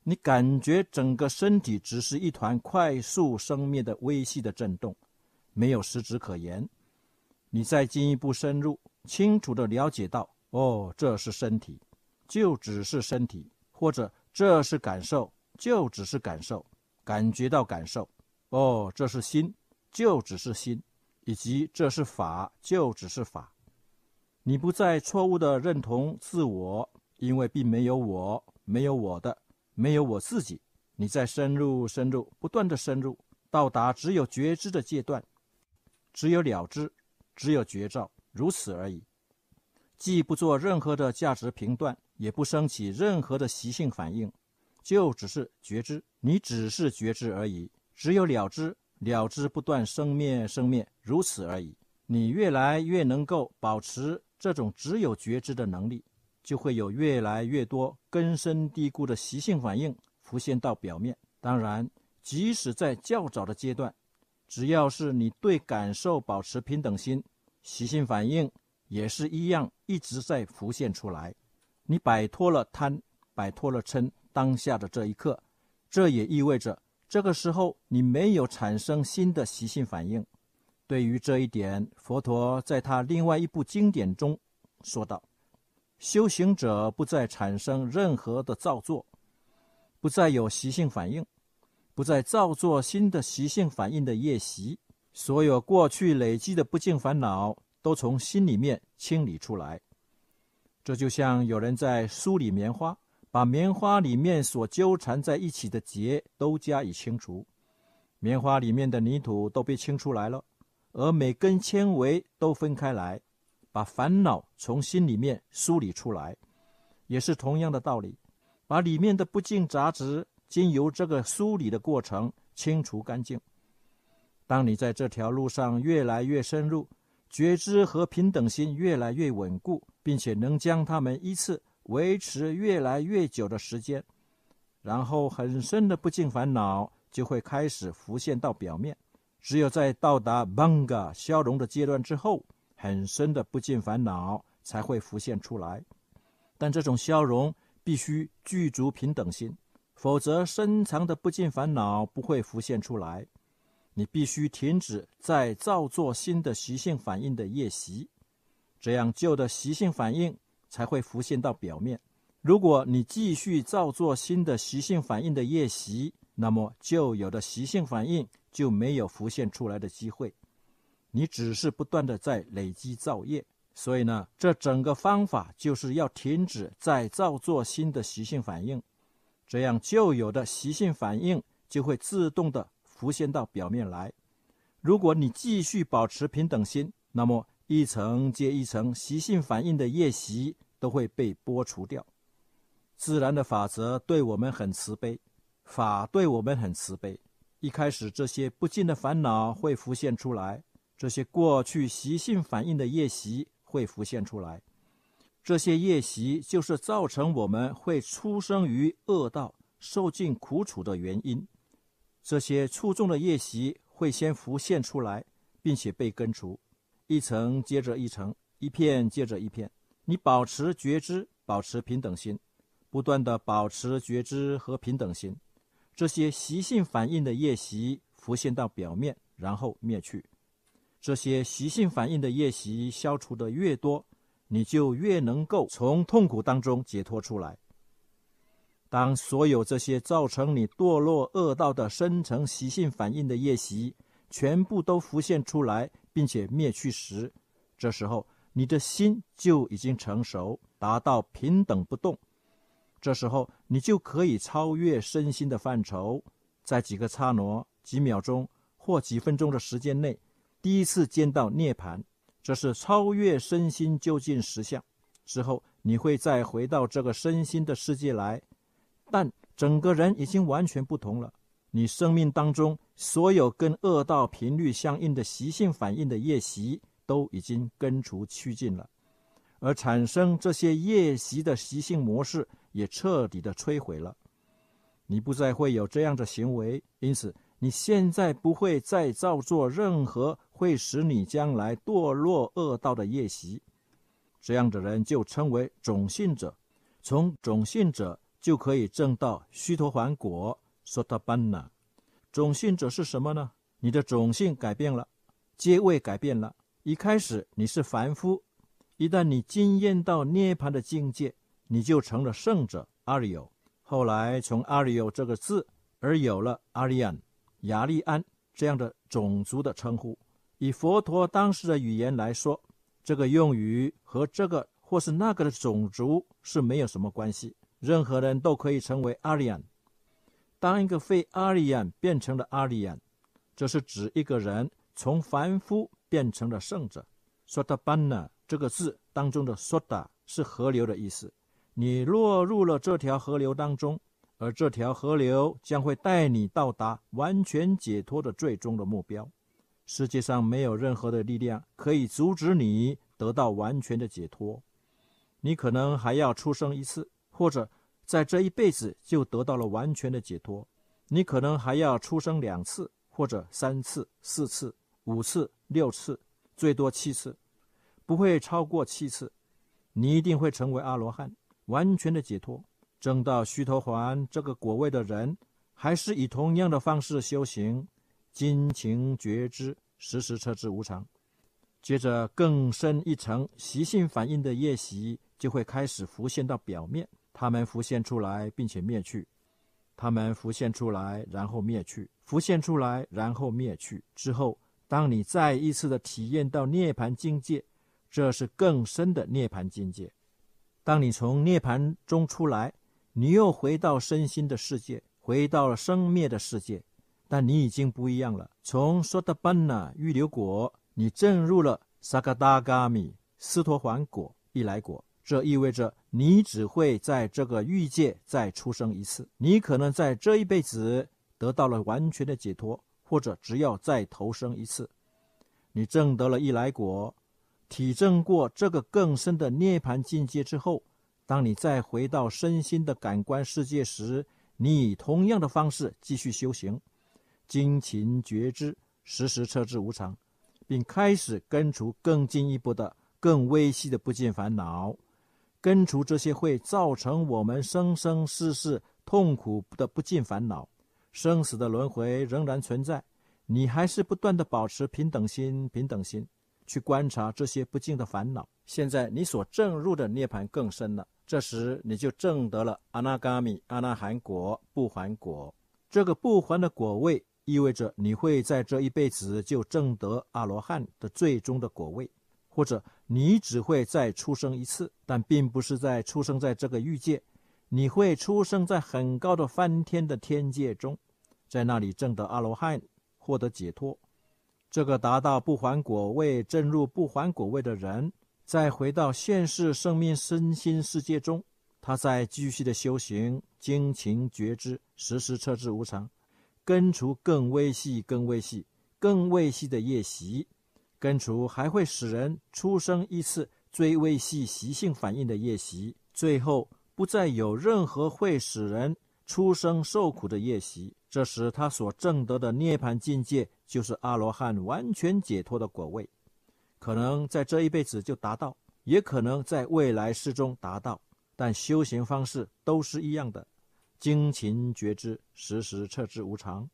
你感觉整个身体只是一团快速生灭的微细的震动，没有实质可言。你再进一步深入，清楚地了解到，哦，这是身体，就只是身体，或者这是感受，就只是感受，感觉到感受，哦，这是心，就只是心，以及这是法，就只是法。你不再错误地认同自我，因为并没有我，没有我的，没有我自己。你再深入深入，不断地深入，到达只有觉知的阶段，只有了知，只有觉照，如此而已。既不做任何的价值评断，也不升起任何的习性反应，就只是觉知，你只是觉知而已，只有了知，了知不断生灭生灭，如此而已。你越来越能够保持这种只有觉知的能力，就会有越来越多根深蒂固的习性反应浮现到表面。当然，即使在较早的阶段，只要是你对感受保持平等心，习性反应也是一样一直在浮现出来。你摆脱了贪，摆脱了嗔，当下的这一刻，这也意味着这个时候你没有产生新的习性反应。对于这一点，佛陀在他另外一部经典中说道，修行者不再产生任何的造作，不再有习性反应，不再造作新的习性反应的业习，所有过去累积的不净烦恼都从心里面清理出来。这就像有人在梳理棉花，把棉花里面所纠缠在一起的结都加以清除，棉花里面的泥土都被清出来了，而每根纤维都分开来，把烦恼从心里面梳理出来，也是同样的道理，把里面的不净杂质经由这个梳理的过程清除干净。当你在这条路上越来越深入，觉知和平等心越来越稳固，并且能将它们依次维持越来越久的时间，然后很深的不净烦恼就会开始浮现到表面。只有在到达 Banga 消融的阶段之后，很深的不净烦恼才会浮现出来。但这种消融必须具足平等心，否则深藏的不净烦恼不会浮现出来。你必须停止再造作新的习性反应的业习，这样旧的习性反应才会浮现到表面。如果你继续造作新的习性反应的业习，那么旧有的习性反应就没有浮现出来的机会，你只是不断的在累积造业。所以呢，这整个方法就是要停止再造作新的习性反应，这样旧有的习性反应就会自动的浮现到表面来。如果你继续保持平等心，那么一层接一层习性反应的业习都会被剥除掉。自然的法则对我们很慈悲，法对我们很慈悲。一开始这些不尽的烦恼会浮现出来，这些过去习性反应的业习会浮现出来，这些业习就是造成我们会出生于恶道受尽苦楚的原因。这些粗重的业习会先浮现出来，并且被根除，一层接着一层，一片接着一片。你保持觉知，保持平等心，不断的保持觉知和平等心，这些习性反应的业习浮现到表面，然后灭去。这些习性反应的业习消除的越多，你就越能够从痛苦当中解脱出来。当所有这些造成你堕落恶道的深层习性反应的业习全部都浮现出来并且灭去时，这时候你的心就已经成熟，达到平等不动。这时候你就可以超越身心的范畴，在几个刹那、几秒钟或几分钟的时间内，第一次见到涅槃，这是超越身心究竟实相。之后你会再回到这个身心的世界来，但整个人已经完全不同了。你生命当中所有跟恶道频率相应的习性反应的业习都已经根除去尽了，而产生这些业习的习性模式也彻底的摧毁了。你不再会有这样的行为，因此你现在不会再造作任何会使你将来堕落恶道的业习。这样的人就称为种信者。从种信者就可以证到须陀洹果 Sotapanna。 种性者是什么呢？你的种性改变了，阶位改变了。一开始你是凡夫，一旦你经验到涅槃的境界，你就成了圣者阿里有。后来从阿里有这个字而有了阿利安、雅利安这样的种族的称呼。以佛陀当时的语言来说，这个用语和这个或是那个的种族是没有什么关系，任何人都可以成为阿利安。当一个非阿利安变成了阿利安，这是指一个人从凡夫变成了圣者。 Sotapanna 这个字当中的 Sota 是河流的意思，你落入了这条河流当中，而这条河流将会带你到达完全解脱的最终的目标。世界上没有任何的力量可以阻止你得到完全的解脱。你可能还要出生一次，或者在这一辈子就得到了完全的解脱。你可能还要出生两次，或者三次、四次、五次、六次，最多七次，不会超过七次。你一定会成为阿罗汉，完全的解脱。证到须陀洹这个果位的人，还是以同样的方式修行，精勤觉知，时时彻知无常。接着更深一层习性反应的业习就会开始浮现到表面，它们浮现出来并且灭去，它们浮现出来然后灭去，浮现出来然后灭去之后，当你再一次的体验到涅槃境界，这是更深的涅槃境界。当你从涅槃中出来，你又回到身心的世界，回到了生灭的世界，但你已经不一样了。从 Sotapanna 预流果，你证入了 Sakadagami 斯陀洹果一来果，这意味着你只会在这个欲界再出生一次。你可能在这一辈子得到了完全的解脱，或者只要再投生一次。你证得了一来果，体证过这个更深的涅槃境界之后，当你再回到身心的感官世界时，你以同样的方式继续修行，精勤觉知，时时彻知无常，并开始根除更进一步的更微细的不净烦恼，根除这些会造成我们生生世世痛苦的不净烦恼。生死的轮回仍然存在，你还是不断的保持平等心平等心去观察这些不净的烦恼。现在你所证入的涅槃更深了，这时你就证得了阿那伽米阿那含果不还果。这个不还的果位意味着你会在这一辈子就证得阿罗汉的最终的果位，或者你只会再出生一次，但并不是在出生在这个欲界，你会出生在很高的翻天的天界中，在那里证得阿罗汉，获得解脱。这个达到不还果位证入不还果位的人，再回到现世生命身心世界中，他在继续的修行，精勤觉知，时时彻知无常，根除更微细更微细更微细的业习，根除还会使人出生一次最微细习性反应的业习，最后不再有任何会使人出生受苦的业习。这时他所证得的涅槃境界就是阿罗汉完全解脱的果位，可能在这一辈子就达到，也可能在未来世中达到，但修行方式都是一样的，精勤觉知，时时彻知无常。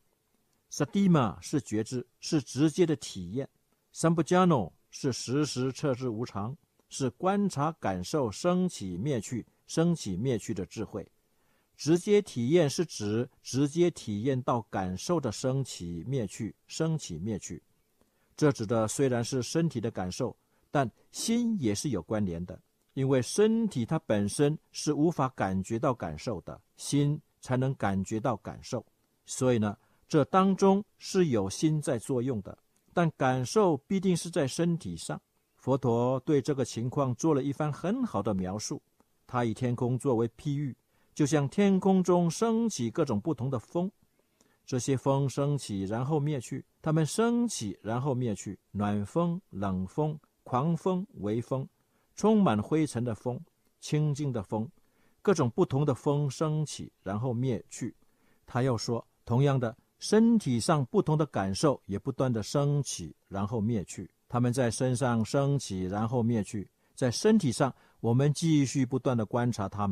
Satima 是觉知，是直接的体验， Sampajano 是时时彻知无常，是观察感受升起灭去升起灭去的智慧。直接体验是指直接体验到感受的升起灭去升起灭去，这指的虽然是身体的感受，但心也是有关联的，因为身体它本身是无法感觉到感受的，心才能感觉到感受。所以呢，这当中是有心在作用的，但感受必定是在身体上。佛陀对这个情况做了一番很好的描述，他以天空作为譬喻，就像天空中升起各种不同的风，这些风升起然后灭去，它们升起然后灭去，暖风、冷风、狂风、微风，充满灰尘的风、清净的风，各种不同的风升起然后灭去。他又说，同样的，身体上不同的感受也不断的升起然后灭去，它们在身上升起然后灭去，在身体上我们继续不断的观察它们，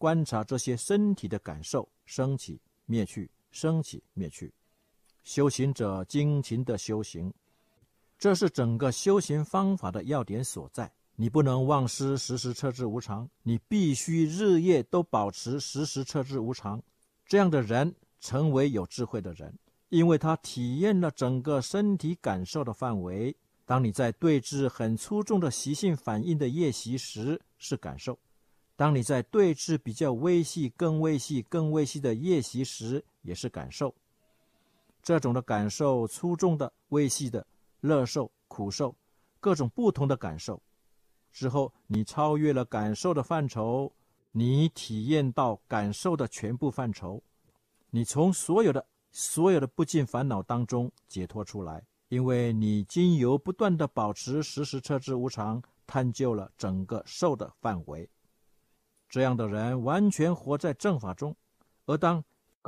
观察这些身体的感受，升起灭去，升起灭去。修行者精勤的修行，这是整个修行方法的要点所在。你不能忘失时时彻至无常，你必须日夜都保持时时彻至无常。这样的人成为有智慧的人，因为他体验了整个身体感受的范围。当你在对峙很粗重的习性反应的业习时，是感受；当你在对峙比较微细、更微细、更微细的业习时，也是感受。这种的感受，粗重的、微细的、乐受、苦受，各种不同的感受之后，你超越了感受的范畴，你体验到感受的全部范畴，你从所有的所有的不尽烦恼当中解脱出来，因为你经由不断的保持时时彻至无常，探究了整个受的范围。这样的人完全活在正法中，而当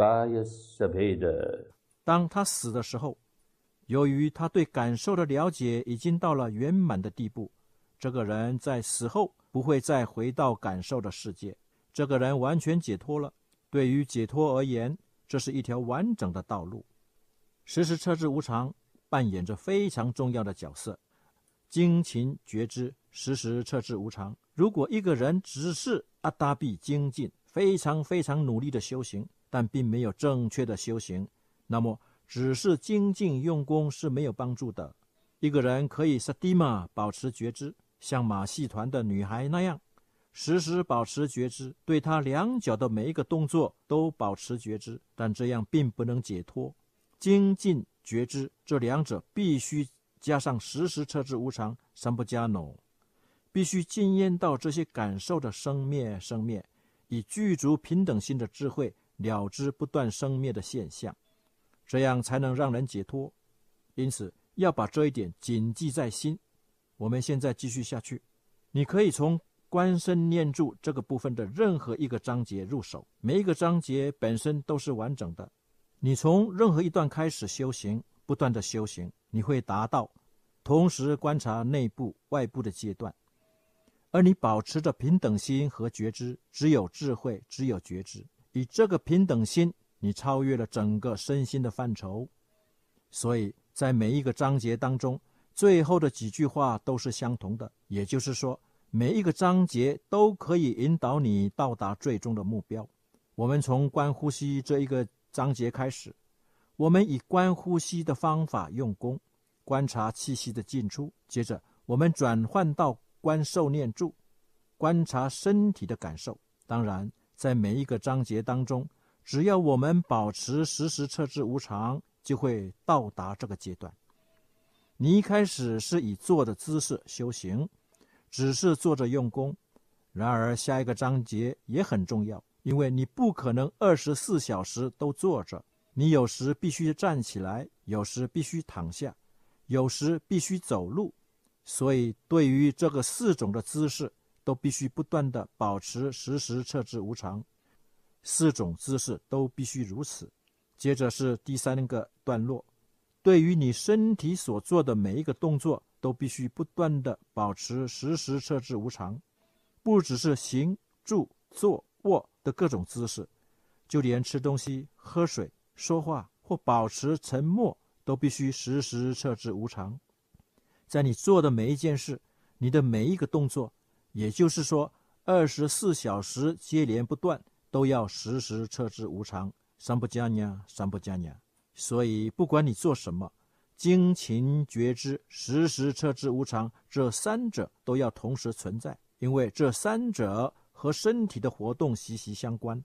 当他死的时候，由于他对感受的了解已经到了圆满的地步，这个人在死后不会再回到感受的世界，这个人完全解脱了。对于解脱而言，这是一条完整的道路。时时彻至无常扮演着非常重要的角色，精勤觉知，时时彻至无常。如果一个人只是阿达比精进，非常非常努力的修行，但并没有正确的修行，那么只是精进用功是没有帮助的。一个人可以萨蒂玛保持觉知，像马戏团的女孩那样时时保持觉知，对他两脚的每一个动作都保持觉知，但这样并不能解脱。精进觉知这两者必须加上时时彻至无常三不加努，必须经验到这些感受的生灭生灭，以具足平等心的智慧了知不断生灭的现象，这样才能让人解脱。因此要把这一点谨记在心。我们现在继续下去，你可以从观身念住这个部分的任何一个章节入手，每一个章节本身都是完整的。你从任何一段开始修行，不断的修行，你会达到同时观察内部外部的阶段，而你保持着平等心和觉知，只有智慧，只有觉知。以这个平等心，你超越了整个身心的范畴。所以在每一个章节当中，最后的几句话都是相同的，也就是说每一个章节都可以引导你到达最终的目标。我们从观呼吸这一个章节开始，我们以观呼吸的方法用功，观察气息的进出，接着我们转换到观受念住，观察身体的感受。当然在每一个章节当中，只要我们保持时时彻至无常，就会到达这个阶段。你一开始是以坐的姿势修行，只是坐着用功，然而下一个章节也很重要，因为你不可能二十四小时都坐着，你有时必须站起来，有时必须躺下，有时必须走路。所以对于这个四种的姿势，都必须不断的保持时时彻至无常，四种姿势都必须如此。接着是第三个段落，对于你身体所做的每一个动作，都必须不断的保持时时彻至无常，不只是行、住、坐、卧的各种姿势，就连吃东西、喝水、说话或保持沉默，都必须时时彻至无常。在你做的每一件事，你的每一个动作，也就是说二十四小时接连不断，都要时时彻至无常，三不加尼，三不加尼。所以不管你做什么，精勤觉知、时时彻至无常，这三者都要同时存在，因为这三者和身体的活动息息相关。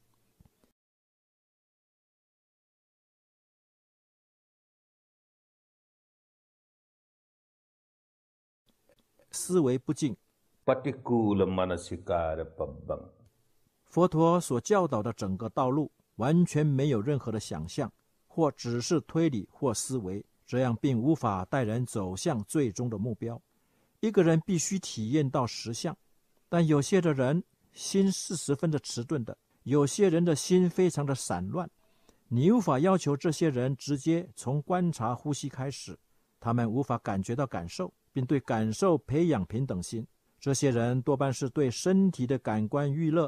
思维不净，佛陀所教导的整个道路完全没有任何的想象，或只是推理或思维，这样并无法带人走向最终的目标。一个人必须体验到实相，但有些的人心是十分的迟钝的，有些人的心非常的散乱。你无法要求这些人直接从观察呼吸开始，他们无法感觉到感受，并对感受培养平等心。这些人多半是对身体的感官娱乐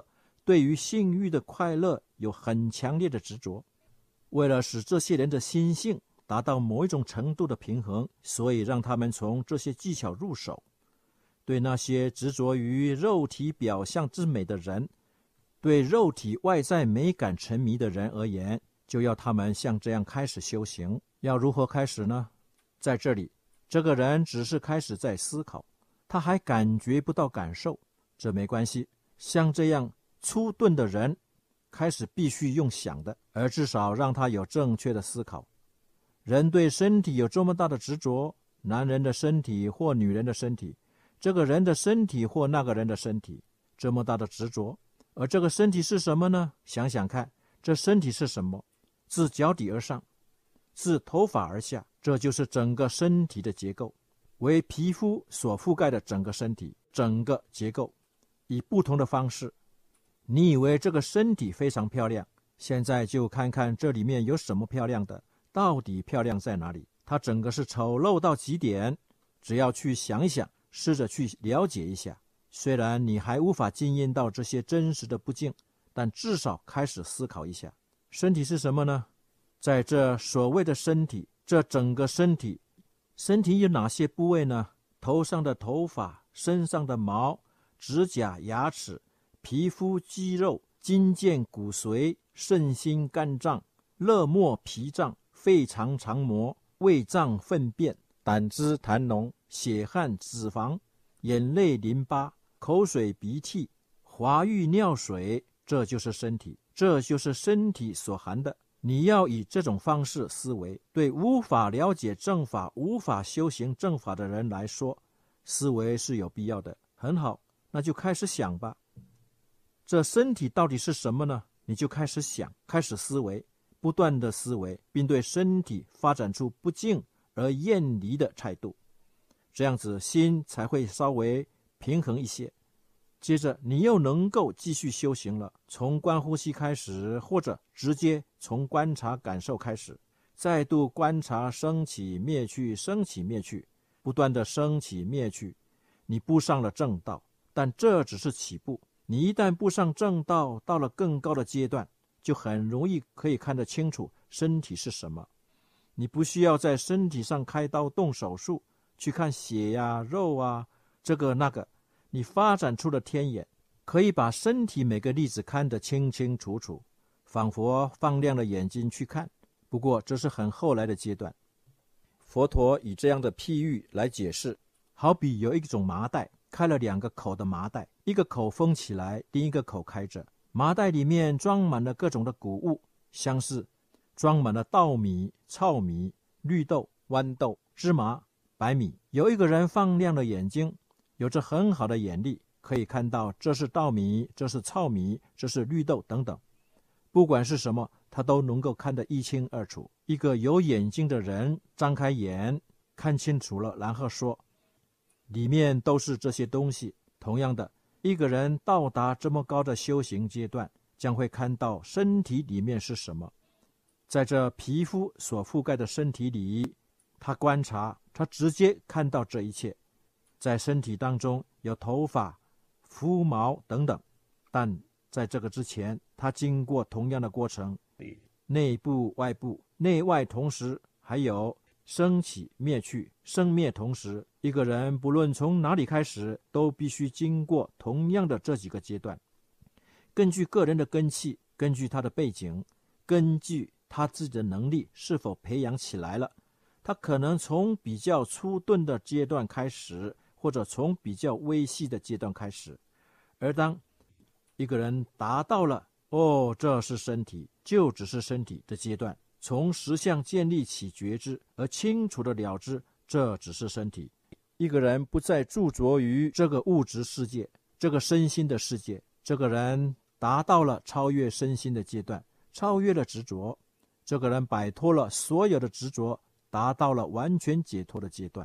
对于性欲的快乐有很强烈的执着。为了使这些人的心性达到某一种程度的平衡，所以让他们从这些技巧入手。对那些执着于肉体表象之美的人，对肉体外在美感沉迷的人而言，就要他们像这样开始修行。要如何开始呢？在这里，这个人只是开始在思考，他还感觉不到感受，这没关系。像这样粗钝的人，开始必须用想的，而至少让他有正确的思考。人对身体有这么大的执着，男人的身体或女人的身体，这个人的身体或那个人的身体，这么大的执着。而这个身体是什么呢？想想看，这身体是什么？自脚底而上，自头发而下，这就是整个身体的结构，为皮肤所覆盖的整个身体，整个结构，以不同的方式。你以为这个身体非常漂亮，现在就看看这里面有什么漂亮的，到底漂亮在哪里？它整个是丑陋到极点，只要去想一想，试着去了解一下。虽然你还无法经验到这些真实的不净，但至少开始思考一下，身体是什么呢？在这所谓的身体，这整个身体，身体有哪些部位呢？头上的头发，身上的毛，指甲、牙齿，皮肤、肌肉、筋腱、骨髓、肾、心、肝脏、肋膜、脾脏、肺肠、肠膜、胃脏、粪便、胆汁、痰脓、血汗、脂肪、眼泪、淋巴、口水、鼻涕、滑液、尿水，这就是身体，这就是身体所含的。你要以这种方式思维，对无法了解正法、无法修行正法的人来说，思维是有必要的。很好，那就开始想吧。这身体到底是什么呢？你就开始想，开始思维，不断的思维，并对身体发展出不敬而厌离的态度，这样子心才会稍微平衡一些。接着你又能够继续修行了，从观呼吸开始，或者直接从观察感受开始，再度观察升起灭去，升起灭去，不断的升起灭去。你步上了正道，但这只是起步。你一旦步上正道，到了更高的阶段，就很容易可以看得清楚身体是什么。你不需要在身体上开刀动手术，去看血呀、肉啊，这个那个。你发展出了天眼，可以把身体每个粒子看得清清楚楚，仿佛放亮了眼睛去看。不过这是很后来的阶段。佛陀以这样的譬喻来解释，好比有一种麻袋，开了两个口的麻袋，一个口封起来，另一个口开着。麻袋里面装满了各种的谷物，像是装满了稻米、糙米、绿豆、豌豆、芝麻、白米。有一个人放亮了眼睛，有着很好的眼力，可以看到这是稻米，这是糙米，这是绿豆等等。不管是什么，他都能够看得一清二楚。一个有眼睛的人张开眼看清楚了，然后说里面都是这些东西。同样的，一个人到达这么高的修行阶段，将会看到身体里面是什么。在这皮肤所覆盖的身体里，他观察，他直接看到这一切。在身体当中有头发、肤毛等等，但在这个之前，他经过同样的过程，内部、外部、内外同时，还有升起、灭去、生灭同时。一个人不论从哪里开始，都必须经过同样的这几个阶段。根据个人的根器，根据他的背景，根据他自己的能力是否培养起来了，他可能从比较粗钝的阶段开始，或者从比较微细的阶段开始。而当一个人达到了哦，这是身体，就只是身体的阶段，从实相建立起觉知，而清楚的了知这只是身体。一个人不再驻着于这个物质世界，这个身心的世界，这个人达到了超越身心的阶段，超越了执着，这个人摆脱了所有的执着，达到了完全解脱的阶段。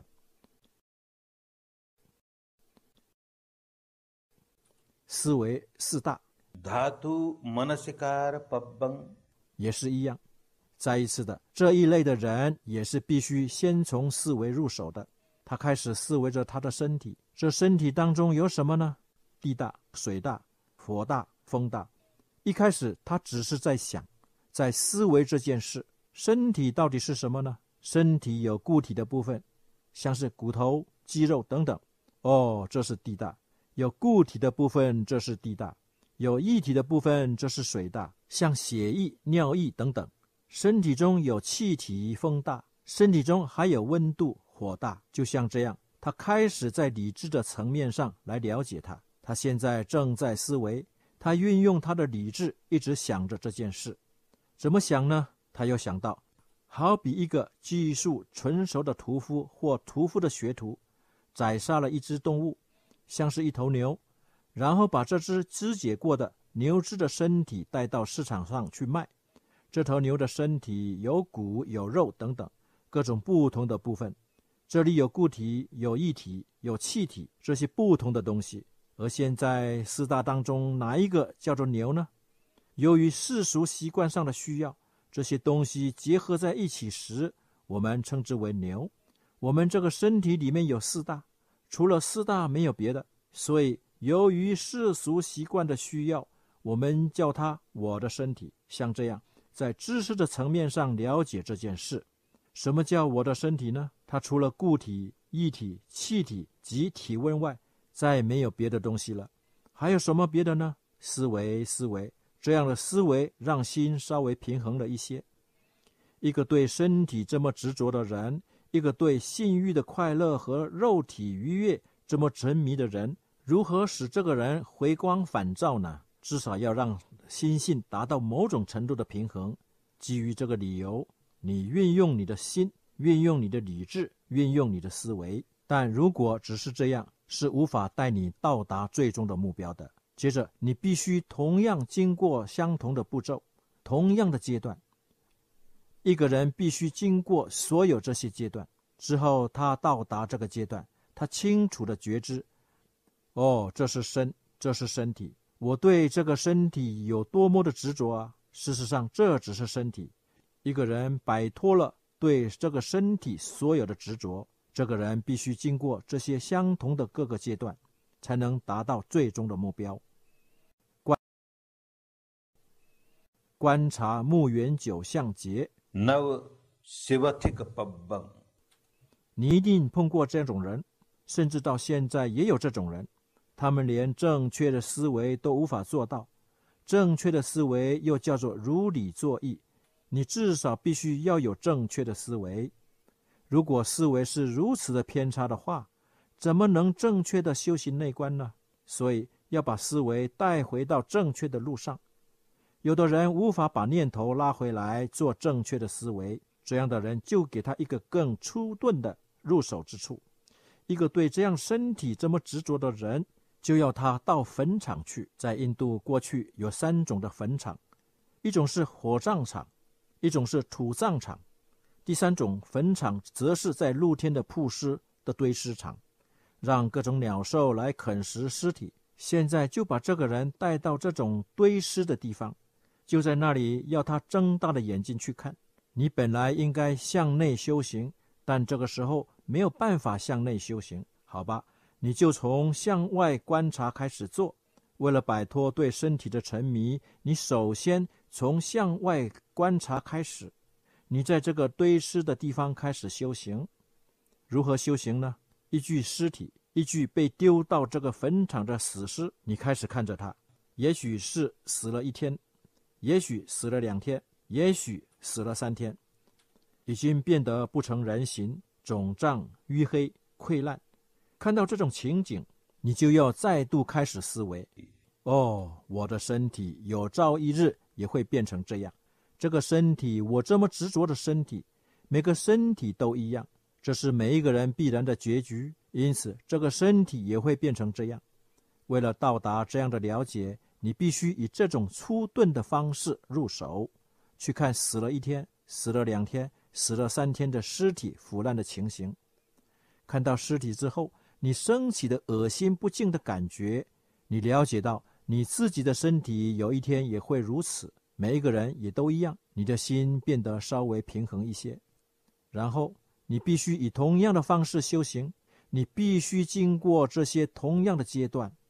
思维四大 Dhatu manasikar pabbang 也是一样。再一次的，这一类的人也是必须先从思维入手的。他开始思维着他的身体，这身体当中有什么呢？地大、水大、 火大、风大。一开始他只是在想，在思维这件事。身体到底是什么呢？身体有固体的部分，像是骨头、肌肉等等，哦，这是地大。有固体的部分，这是地大。有液体的部分，这是水大，像血液、尿液等等。身体中有气体，风大。身体中还有温度，火大。就像这样，他开始在理智的层面上来了解它。他现在正在思维，他运用他的理智，一直想着这件事。怎么想呢？他又想到，好比一个技术纯熟的屠夫或屠夫的学徒，宰杀了一只动物，像是一头牛，然后把这只肢解过的牛只的身体带到市场上去卖。这头牛的身体有骨有肉等等，各种不同的部分，这里有固体、有液体、有气体，这些不同的东西。而现在四大当中哪一个叫做牛呢？由于世俗习惯上的需要，这些东西结合在一起时，我们称之为牛。我们这个身体里面有四大，除了四大没有别的，所以由于世俗习惯的需要，我们叫它我的身体。像这样，在知识的层面上了解这件事。什么叫我的身体呢？它除了固体、液体、气体及体温外，再没有别的东西了。还有什么别的呢？思维，思维。这样的思维让心稍微平衡了一些。一个对身体这么执着的人，一个对性欲的快乐和肉体愉悦这么沉迷的人，如何使这个人回光返照呢？至少要让心性达到某种程度的平衡。基于这个理由，你运用你的心，运用你的理智，运用你的思维。但如果只是这样，是无法带你到达最终的目标的。接着，你必须同样经过相同的步骤，同样的阶段。一个人必须经过所有这些阶段之后，他到达这个阶段，他清楚的觉知，哦，这是身，这是身体，我对这个身体有多么的执着啊！事实上，这只是身体。一个人摆脱了对这个身体所有的执着，这个人必须经过这些相同的各个阶段，才能达到最终的目标。观观察木原九相劫，你一定碰过这种人，甚至到现在也有这种人，他们连正确的思维都无法做到。正确的思维又叫做如理作意，你至少必须要有正确的思维。如果思维是如此的偏差的话，怎么能正确的修行内观呢？所以要把思维带回到正确的路上。有的人无法把念头拉回来做正确的思维，这样的人就给他一个更粗钝的入手之处。一个对这样身体这么执着的人，就要他到坟场去。在印度过去有三种的坟场，一种是火葬场，一种是土葬场，第三种坟场则是在露天的曝尸的堆尸场，让各种鸟兽来啃食尸体。现在就把这个人带到这种堆尸的地方，就在那里要他睁大了眼睛去看。你本来应该向内修行，但这个时候没有办法向内修行，好吧，你就从向外观察开始做。为了摆脱对身体的沉迷，你首先从向外观察开始。你在这个堆尸的地方开始修行。如何修行呢？一具尸体，一具被丢到这个坟场的死尸，你开始看着它，也许是死了一天，也许死了两天，也许死了三天，已经变得不成人形，肿胀、淤黑、溃烂。看到这种情景，你就要再度开始思维，哦，我的身体有朝一日也会变成这样。这个身体，我这么执着的身体，每个身体都一样，这是每一个人必然的结局，因此这个身体也会变成这样。为了到达这样的了解，你必须以这种粗钝的方式入手，去看死了一天、死了两天、死了三天的尸体腐烂的情形。看到尸体之后，你升起的恶心不净的感觉，你了解到你自己的身体有一天也会如此，每一个人也都一样，你的心变得稍微平衡一些。然后你必须以同样的方式修行，你必须经过这些同样的阶段。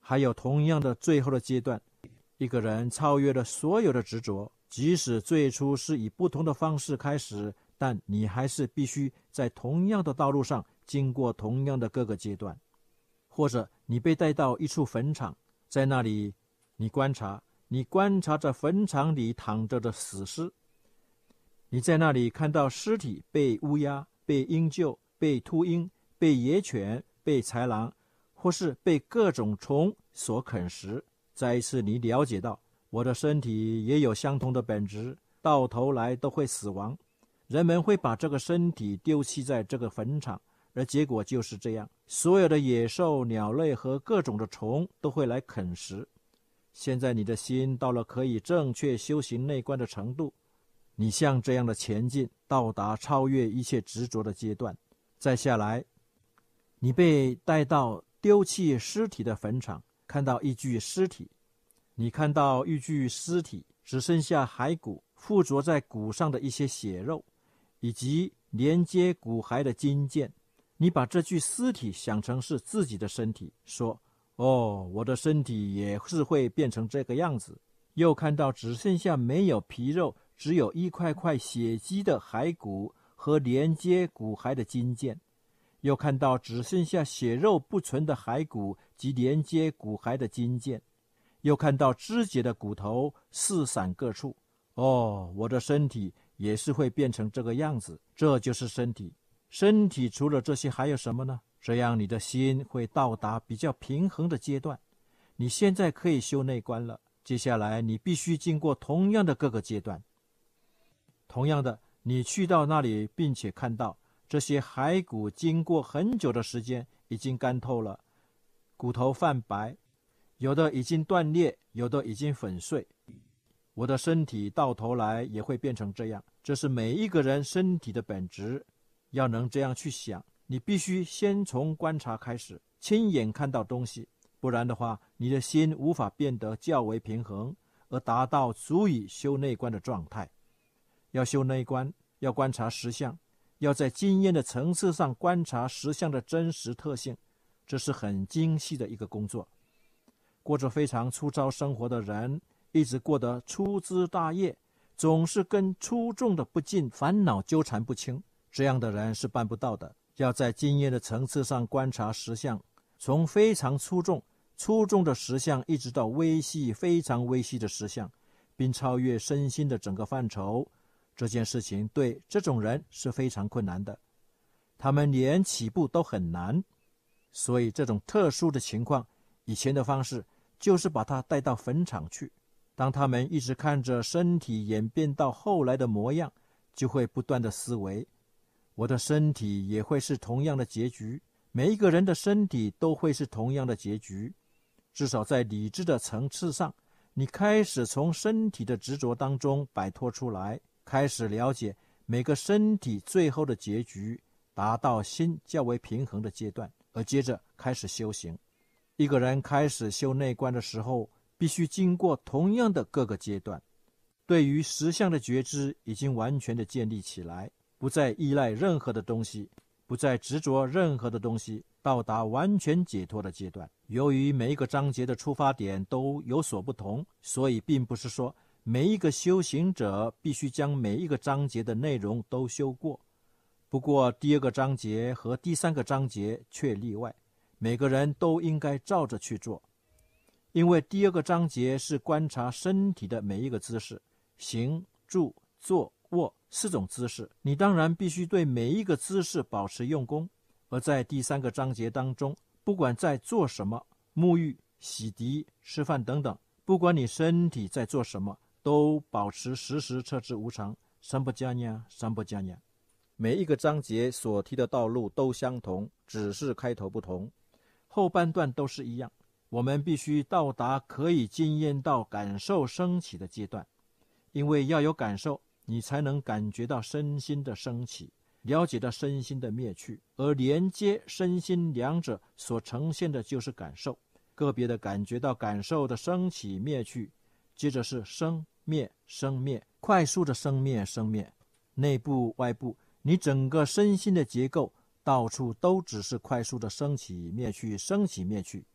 还有同样的最后的阶段，一个人超越了所有的执着，即使最初是以不同的方式开始，但你还是必须在同样的道路上经过同样的各个阶段。或者你被带到一处坟场，在那里你观察你观察着坟场里躺着的死尸，你在那里看到尸体被乌鸦、被鹰鹫、被秃鹰、被野犬、被豺狼，或是被各种虫所啃食。再一次你了解到，我的身体也有相同的本质，到头来都会死亡。人们会把这个身体丢弃在这个坟场，而结果就是这样，所有的野兽、鸟类和各种的虫都会来啃食。现在你的心到了可以正确修行内观的程度，你像这样的前进，到达超越一切执着的阶段。再下来，你被带到丢弃尸体的坟场，看到一具尸体，你看到一具尸体只剩下骸骨，附着在骨上的一些血肉，以及连接骨骸的筋腱。你把这具尸体想成是自己的身体，说，哦，我的身体也是会变成这个样子。又看到只剩下没有皮肉，只有一块块血迹的骸骨和连接骨骸的筋腱，又看到只剩下血肉不存的骸骨及连接骨骸的筋腱，又看到肢解的骨头四散各处。哦，我的身体也是会变成这个样子。这就是身体。身体除了这些还有什么呢？这样你的心会到达比较平衡的阶段。你现在可以修内观了，接下来你必须经过同样的各个阶段。同样的，你去到那里，并且看到这些骸骨经过很久的时间已经干透了，骨头泛白，有的已经断裂，有的已经粉碎。我的身体到头来也会变成这样，这是每一个人身体的本质。要能这样去想，你必须先从观察开始，亲眼看到东西，不然的话，你的心无法变得较为平衡，而达到足以修内观的状态。要修内观，要观察实相，要在经验的层次上观察实相的真实特性，这是很精细的一个工作。过着非常粗糙生活的人，一直过得粗枝大叶，总是跟粗重的不尽烦恼纠缠不清，这样的人是办不到的。要在经验的层次上观察实相，从非常粗重粗重的实相一直到微细非常微细的实相，并超越身心的整个范畴，这件事情对这种人是非常困难的，他们连起步都很难。所以这种特殊的情况，以前的方式就是把他带到坟场去，当他们一直看着身体演变到后来的模样，就会不断的思维，我的身体也会是同样的结局，每一个人的身体都会是同样的结局。至少在理智的层次上，你开始从身体的执着当中摆脱出来，开始了解每个身体最后的结局，达到心较为平衡的阶段，而接着开始修行。一个人开始修内观的时候，必须经过同样的各个阶段。对于实相的觉知已经完全的建立起来，不再依赖任何的东西，不再执着任何的东西，到达完全解脱的阶段。由于每一个章节的出发点都有所不同，所以并不是说每一个修行者必须将每一个章节的内容都修过。不过第二个章节和第三个章节却例外，每个人都应该照着去做。因为第二个章节是观察身体的每一个姿势，行、住、坐、卧四种姿势，你当然必须对每一个姿势保持用功。而在第三个章节当中，不管在做什么，沐浴、洗涤、吃饭等等，不管你身体在做什么，都保持时时彻知无常，三不加念，三不加念。每一个章节所提的道路都相同，只是开头不同，后半段都是一样。我们必须到达可以经验到感受升起的阶段，因为要有感受，你才能感觉到身心的升起，了解到身心的灭去，而连接身心两者所呈现的就是感受。个别的感觉到感受的升起灭去，接着是生灭生灭，快速的生灭生灭，内部外部，你整个身心的结构到处都只是快速的升起灭去升起灭去。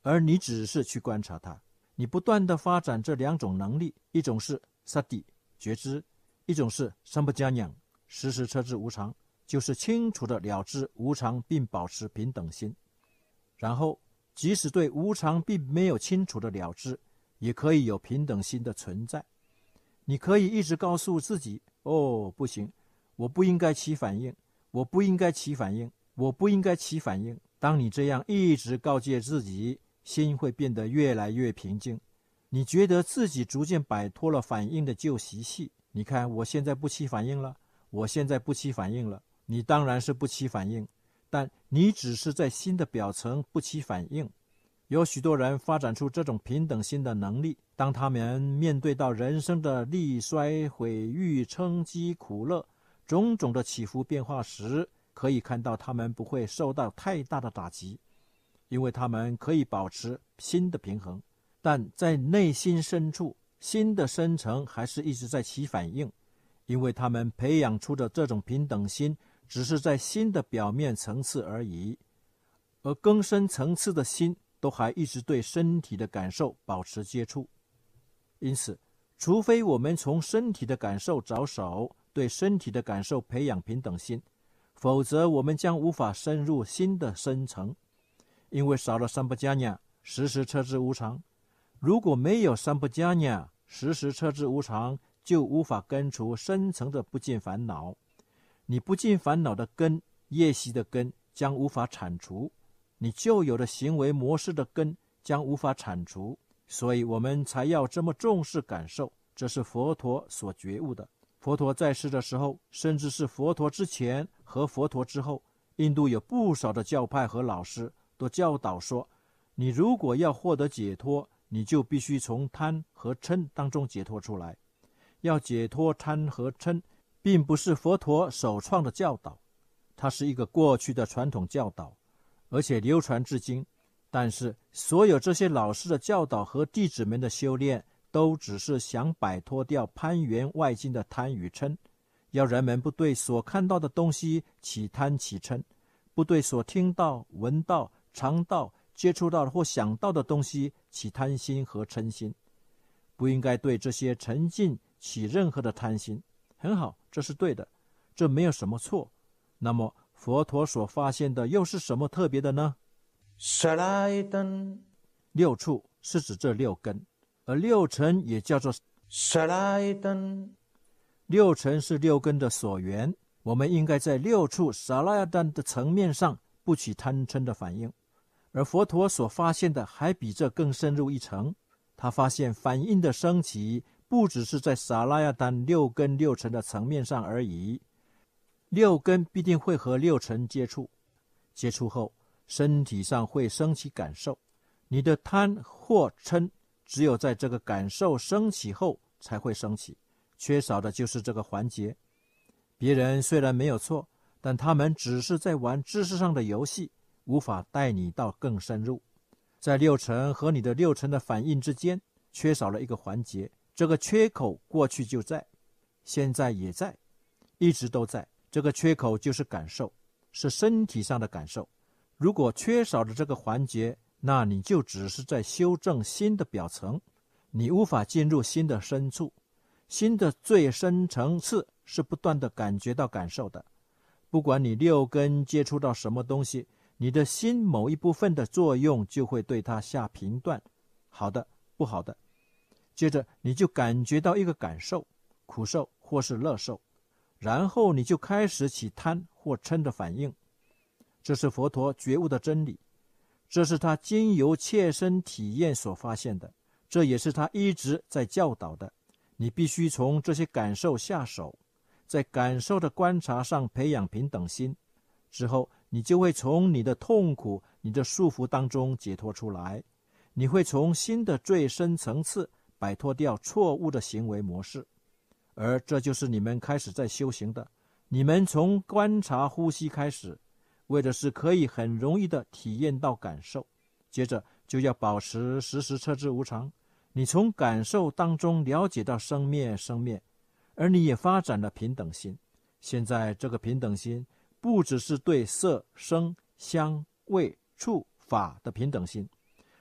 而你只是去观察它。你不断地发展这两种能力，一种是 sati 觉知，一种是 sampajanya 时时车之无常，就是清楚地了知无常并保持平等心。然后即使对无常并没有清楚的了知，也可以有平等心的存在。你可以一直告诉自己，哦，不行，我不应该起反应，我不应该起反应，我不应该起反应。当你这样一直告诫自己，心会变得越来越平静。你觉得自己逐渐摆脱了反应的旧习气。你看，我现在不起反应了，我现在不起反应了。你当然是不起反应，但你只是在心的表层不起反应。有许多人发展出这种平等心的能力，当他们面对到人生的利衰毁誉称讥苦乐种种的起伏变化时，可以看到他们不会受到太大的打击，因为他们可以保持心的平衡。但在内心深处，心的深层还是一直在起反应，因为他们培养出的这种平等心只是在心的表面层次而已，而更深层次的心都还一直对身体的感受保持接触。因此，除非我们从身体的感受着手，对身体的感受培养平等心，否则我们将无法深入心的深层，因为少了sampajanya时时车之无常。如果没有sampajanya时时车之无常，就无法根除深层的不净烦恼。你不净烦恼的根，业习的根将无法铲除，你旧有的行为模式的根将无法铲除，所以我们才要这么重视感受。这是佛陀所觉悟的。佛陀在世的时候，甚至是佛陀之前和佛陀之后，印度有不少的教派和老师都教导说，你如果要获得解脱，你就必须从贪和嗔当中解脱出来。要解脱贪和嗔，并不是佛陀首创的教导，它是一个过去的传统教导，而且流传至今。但是所有这些老师的教导和弟子们的修炼，都只是想摆脱掉攀缘外境的贪与嗔，要人们不对所看到的东西起贪起嗔，不对所听到、闻到、尝到、接触到或想到的东西起贪心和嗔心，不应该对这些沉浸起任何的贪心。很好，这是对的，这没有什么错。那么佛陀所发现的又是什么特别的呢？六处是指这六根，而六尘也叫做六尘，是六根的所缘。我们应该在六处萨拉亚丹的层面上不起贪嗔的反应。而佛陀所发现的还比这更深入一层，他发现反应的升起不只是在萨拉亚丹六根六尘的层面上而已。六根必定会和六尘接触，接触后身体上会升起感受。你的贪或嗔只有在这个感受升起后才会升起，缺少的就是这个环节。别人虽然没有错，但他们只是在玩知识上的游戏，无法带你到更深入。在六尘和你的六尘的反应之间，缺少了一个环节，这个缺口过去就在，现在也在，一直都在。这个缺口就是感受，是身体上的感受。如果缺少了这个环节，那你就只是在修正心的表层，你无法进入心的深处。心的最深层次是不断的感觉到感受的。不管你六根接触到什么东西，你的心某一部分的作用就会对它下评断，好的，不好的。接着你就感觉到一个感受，苦受或是乐受，然后你就开始起贪或嗔的反应。这是佛陀觉悟的真理，这是他经由切身体验所发现的，这也是他一直在教导的。你必须从这些感受下手，在感受的观察上培养平等心，之后你就会从你的痛苦、你的束缚当中解脱出来。你会从心的最深层次摆脱掉错误的行为模式，而这就是你们开始在修行的。你们从观察呼吸开始，为的是可以很容易的体验到感受，接着就要保持时时彻知无常。你从感受当中了解到生灭生灭，而你也发展了平等心。现在这个平等心不只是对色声香味触法的平等心，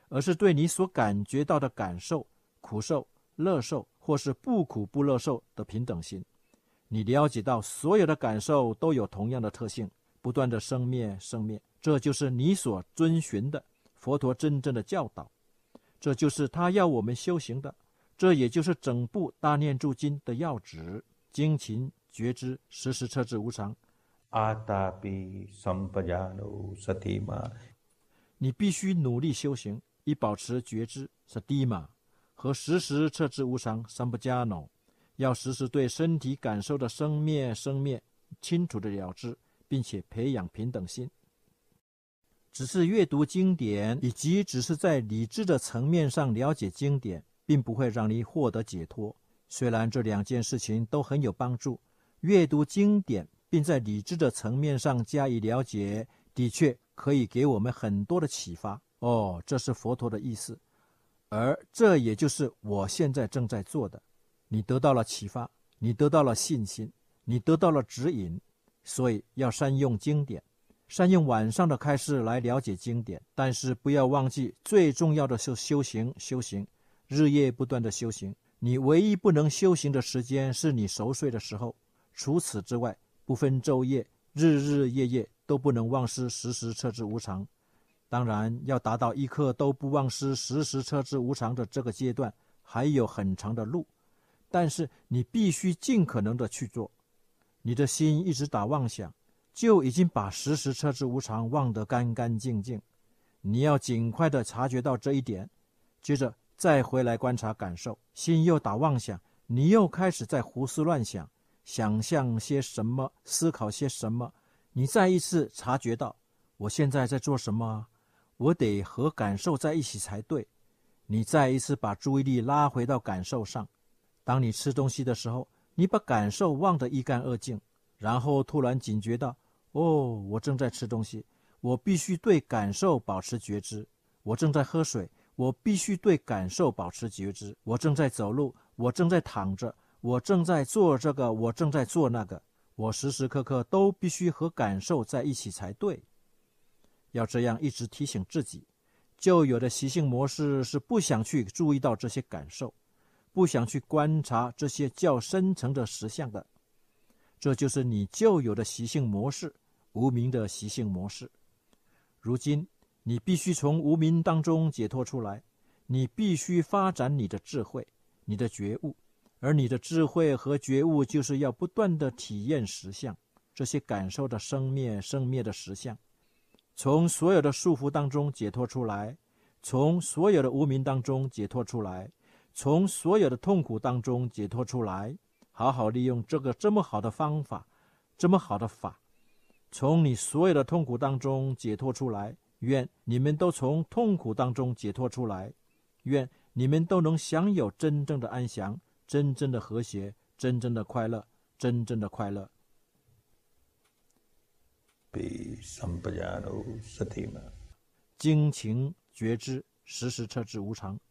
而是对你所感觉到的感受、苦受、乐受或是不苦不乐受的平等心。你了解到所有的感受都有同样的特性，不断的生灭生灭，这就是你所遵循的佛陀真正的教导，这就是他要我们修行的，这也就是整部大念住经的要旨：精勤觉知，时时彻知无常。 阿达比三不加努萨提玛， 你必须努力修行，以保持觉知萨蒂玛和时时彻知无常三不加努。要时时对身体感受的生灭生灭清楚的了知，并且培养平等心。只是阅读经典以及只是在理智的层面上了解经典，并不会让你获得解脱。虽然这两件事情都很有帮助，阅读经典并在理智的层面上加以了解，的确可以给我们很多的启发。哦，这是佛陀的意思，而这也就是我现在正在做的。你得到了启发，你得到了信心，你得到了指引，所以要善用经典，善用晚上的开示来了解经典。但是不要忘记，最重要的是修行，修行，日夜不断的修行。你唯一不能修行的时间是你熟睡的时候，除此之外，不分昼夜，日日夜夜都不能忘失时时彻知无常。当然，要达到一刻都不忘失时时彻知无常的这个阶段，还有很长的路。但是你必须尽可能的去做。你的心一直打妄想，就已经把时时彻知无常忘得干干净净。你要尽快的察觉到这一点，接着再回来观察感受。心又打妄想，你又开始在胡思乱想，想象些什么，思考些什么。你再一次察觉到，我现在在做什么？我得和感受在一起才对。你再一次把注意力拉回到感受上。当你吃东西的时候，你把感受忘得一干二净，然后突然警觉到，哦，我正在吃东西，我必须对感受保持觉知。我正在喝水，我必须对感受保持觉知。我正在走路，我正在躺着，我正在做这个，我正在做那个，我时时刻刻都必须和感受在一起才对。要这样一直提醒自己。旧有的习性模式是不想去注意到这些感受，不想去观察这些较深层的实相的，这就是你旧有的习性模式，无明的习性模式。如今你必须从无明当中解脱出来，你必须发展你的智慧，你的觉悟，而你的智慧和觉悟就是要不断的体验实相，这些感受的生灭生灭的实相，从所有的束缚当中解脱出来，从所有的无明当中解脱出来，从所有的痛苦当中解脱出来，好好利用这个这么好的方法，这么好的法，从你所有的痛苦当中解脱出来。愿你们都从痛苦当中解脱出来，愿你们都能享有真正的安详，真正的和谐，真正的快乐，真正的快乐。精勤觉知，时时彻知无常。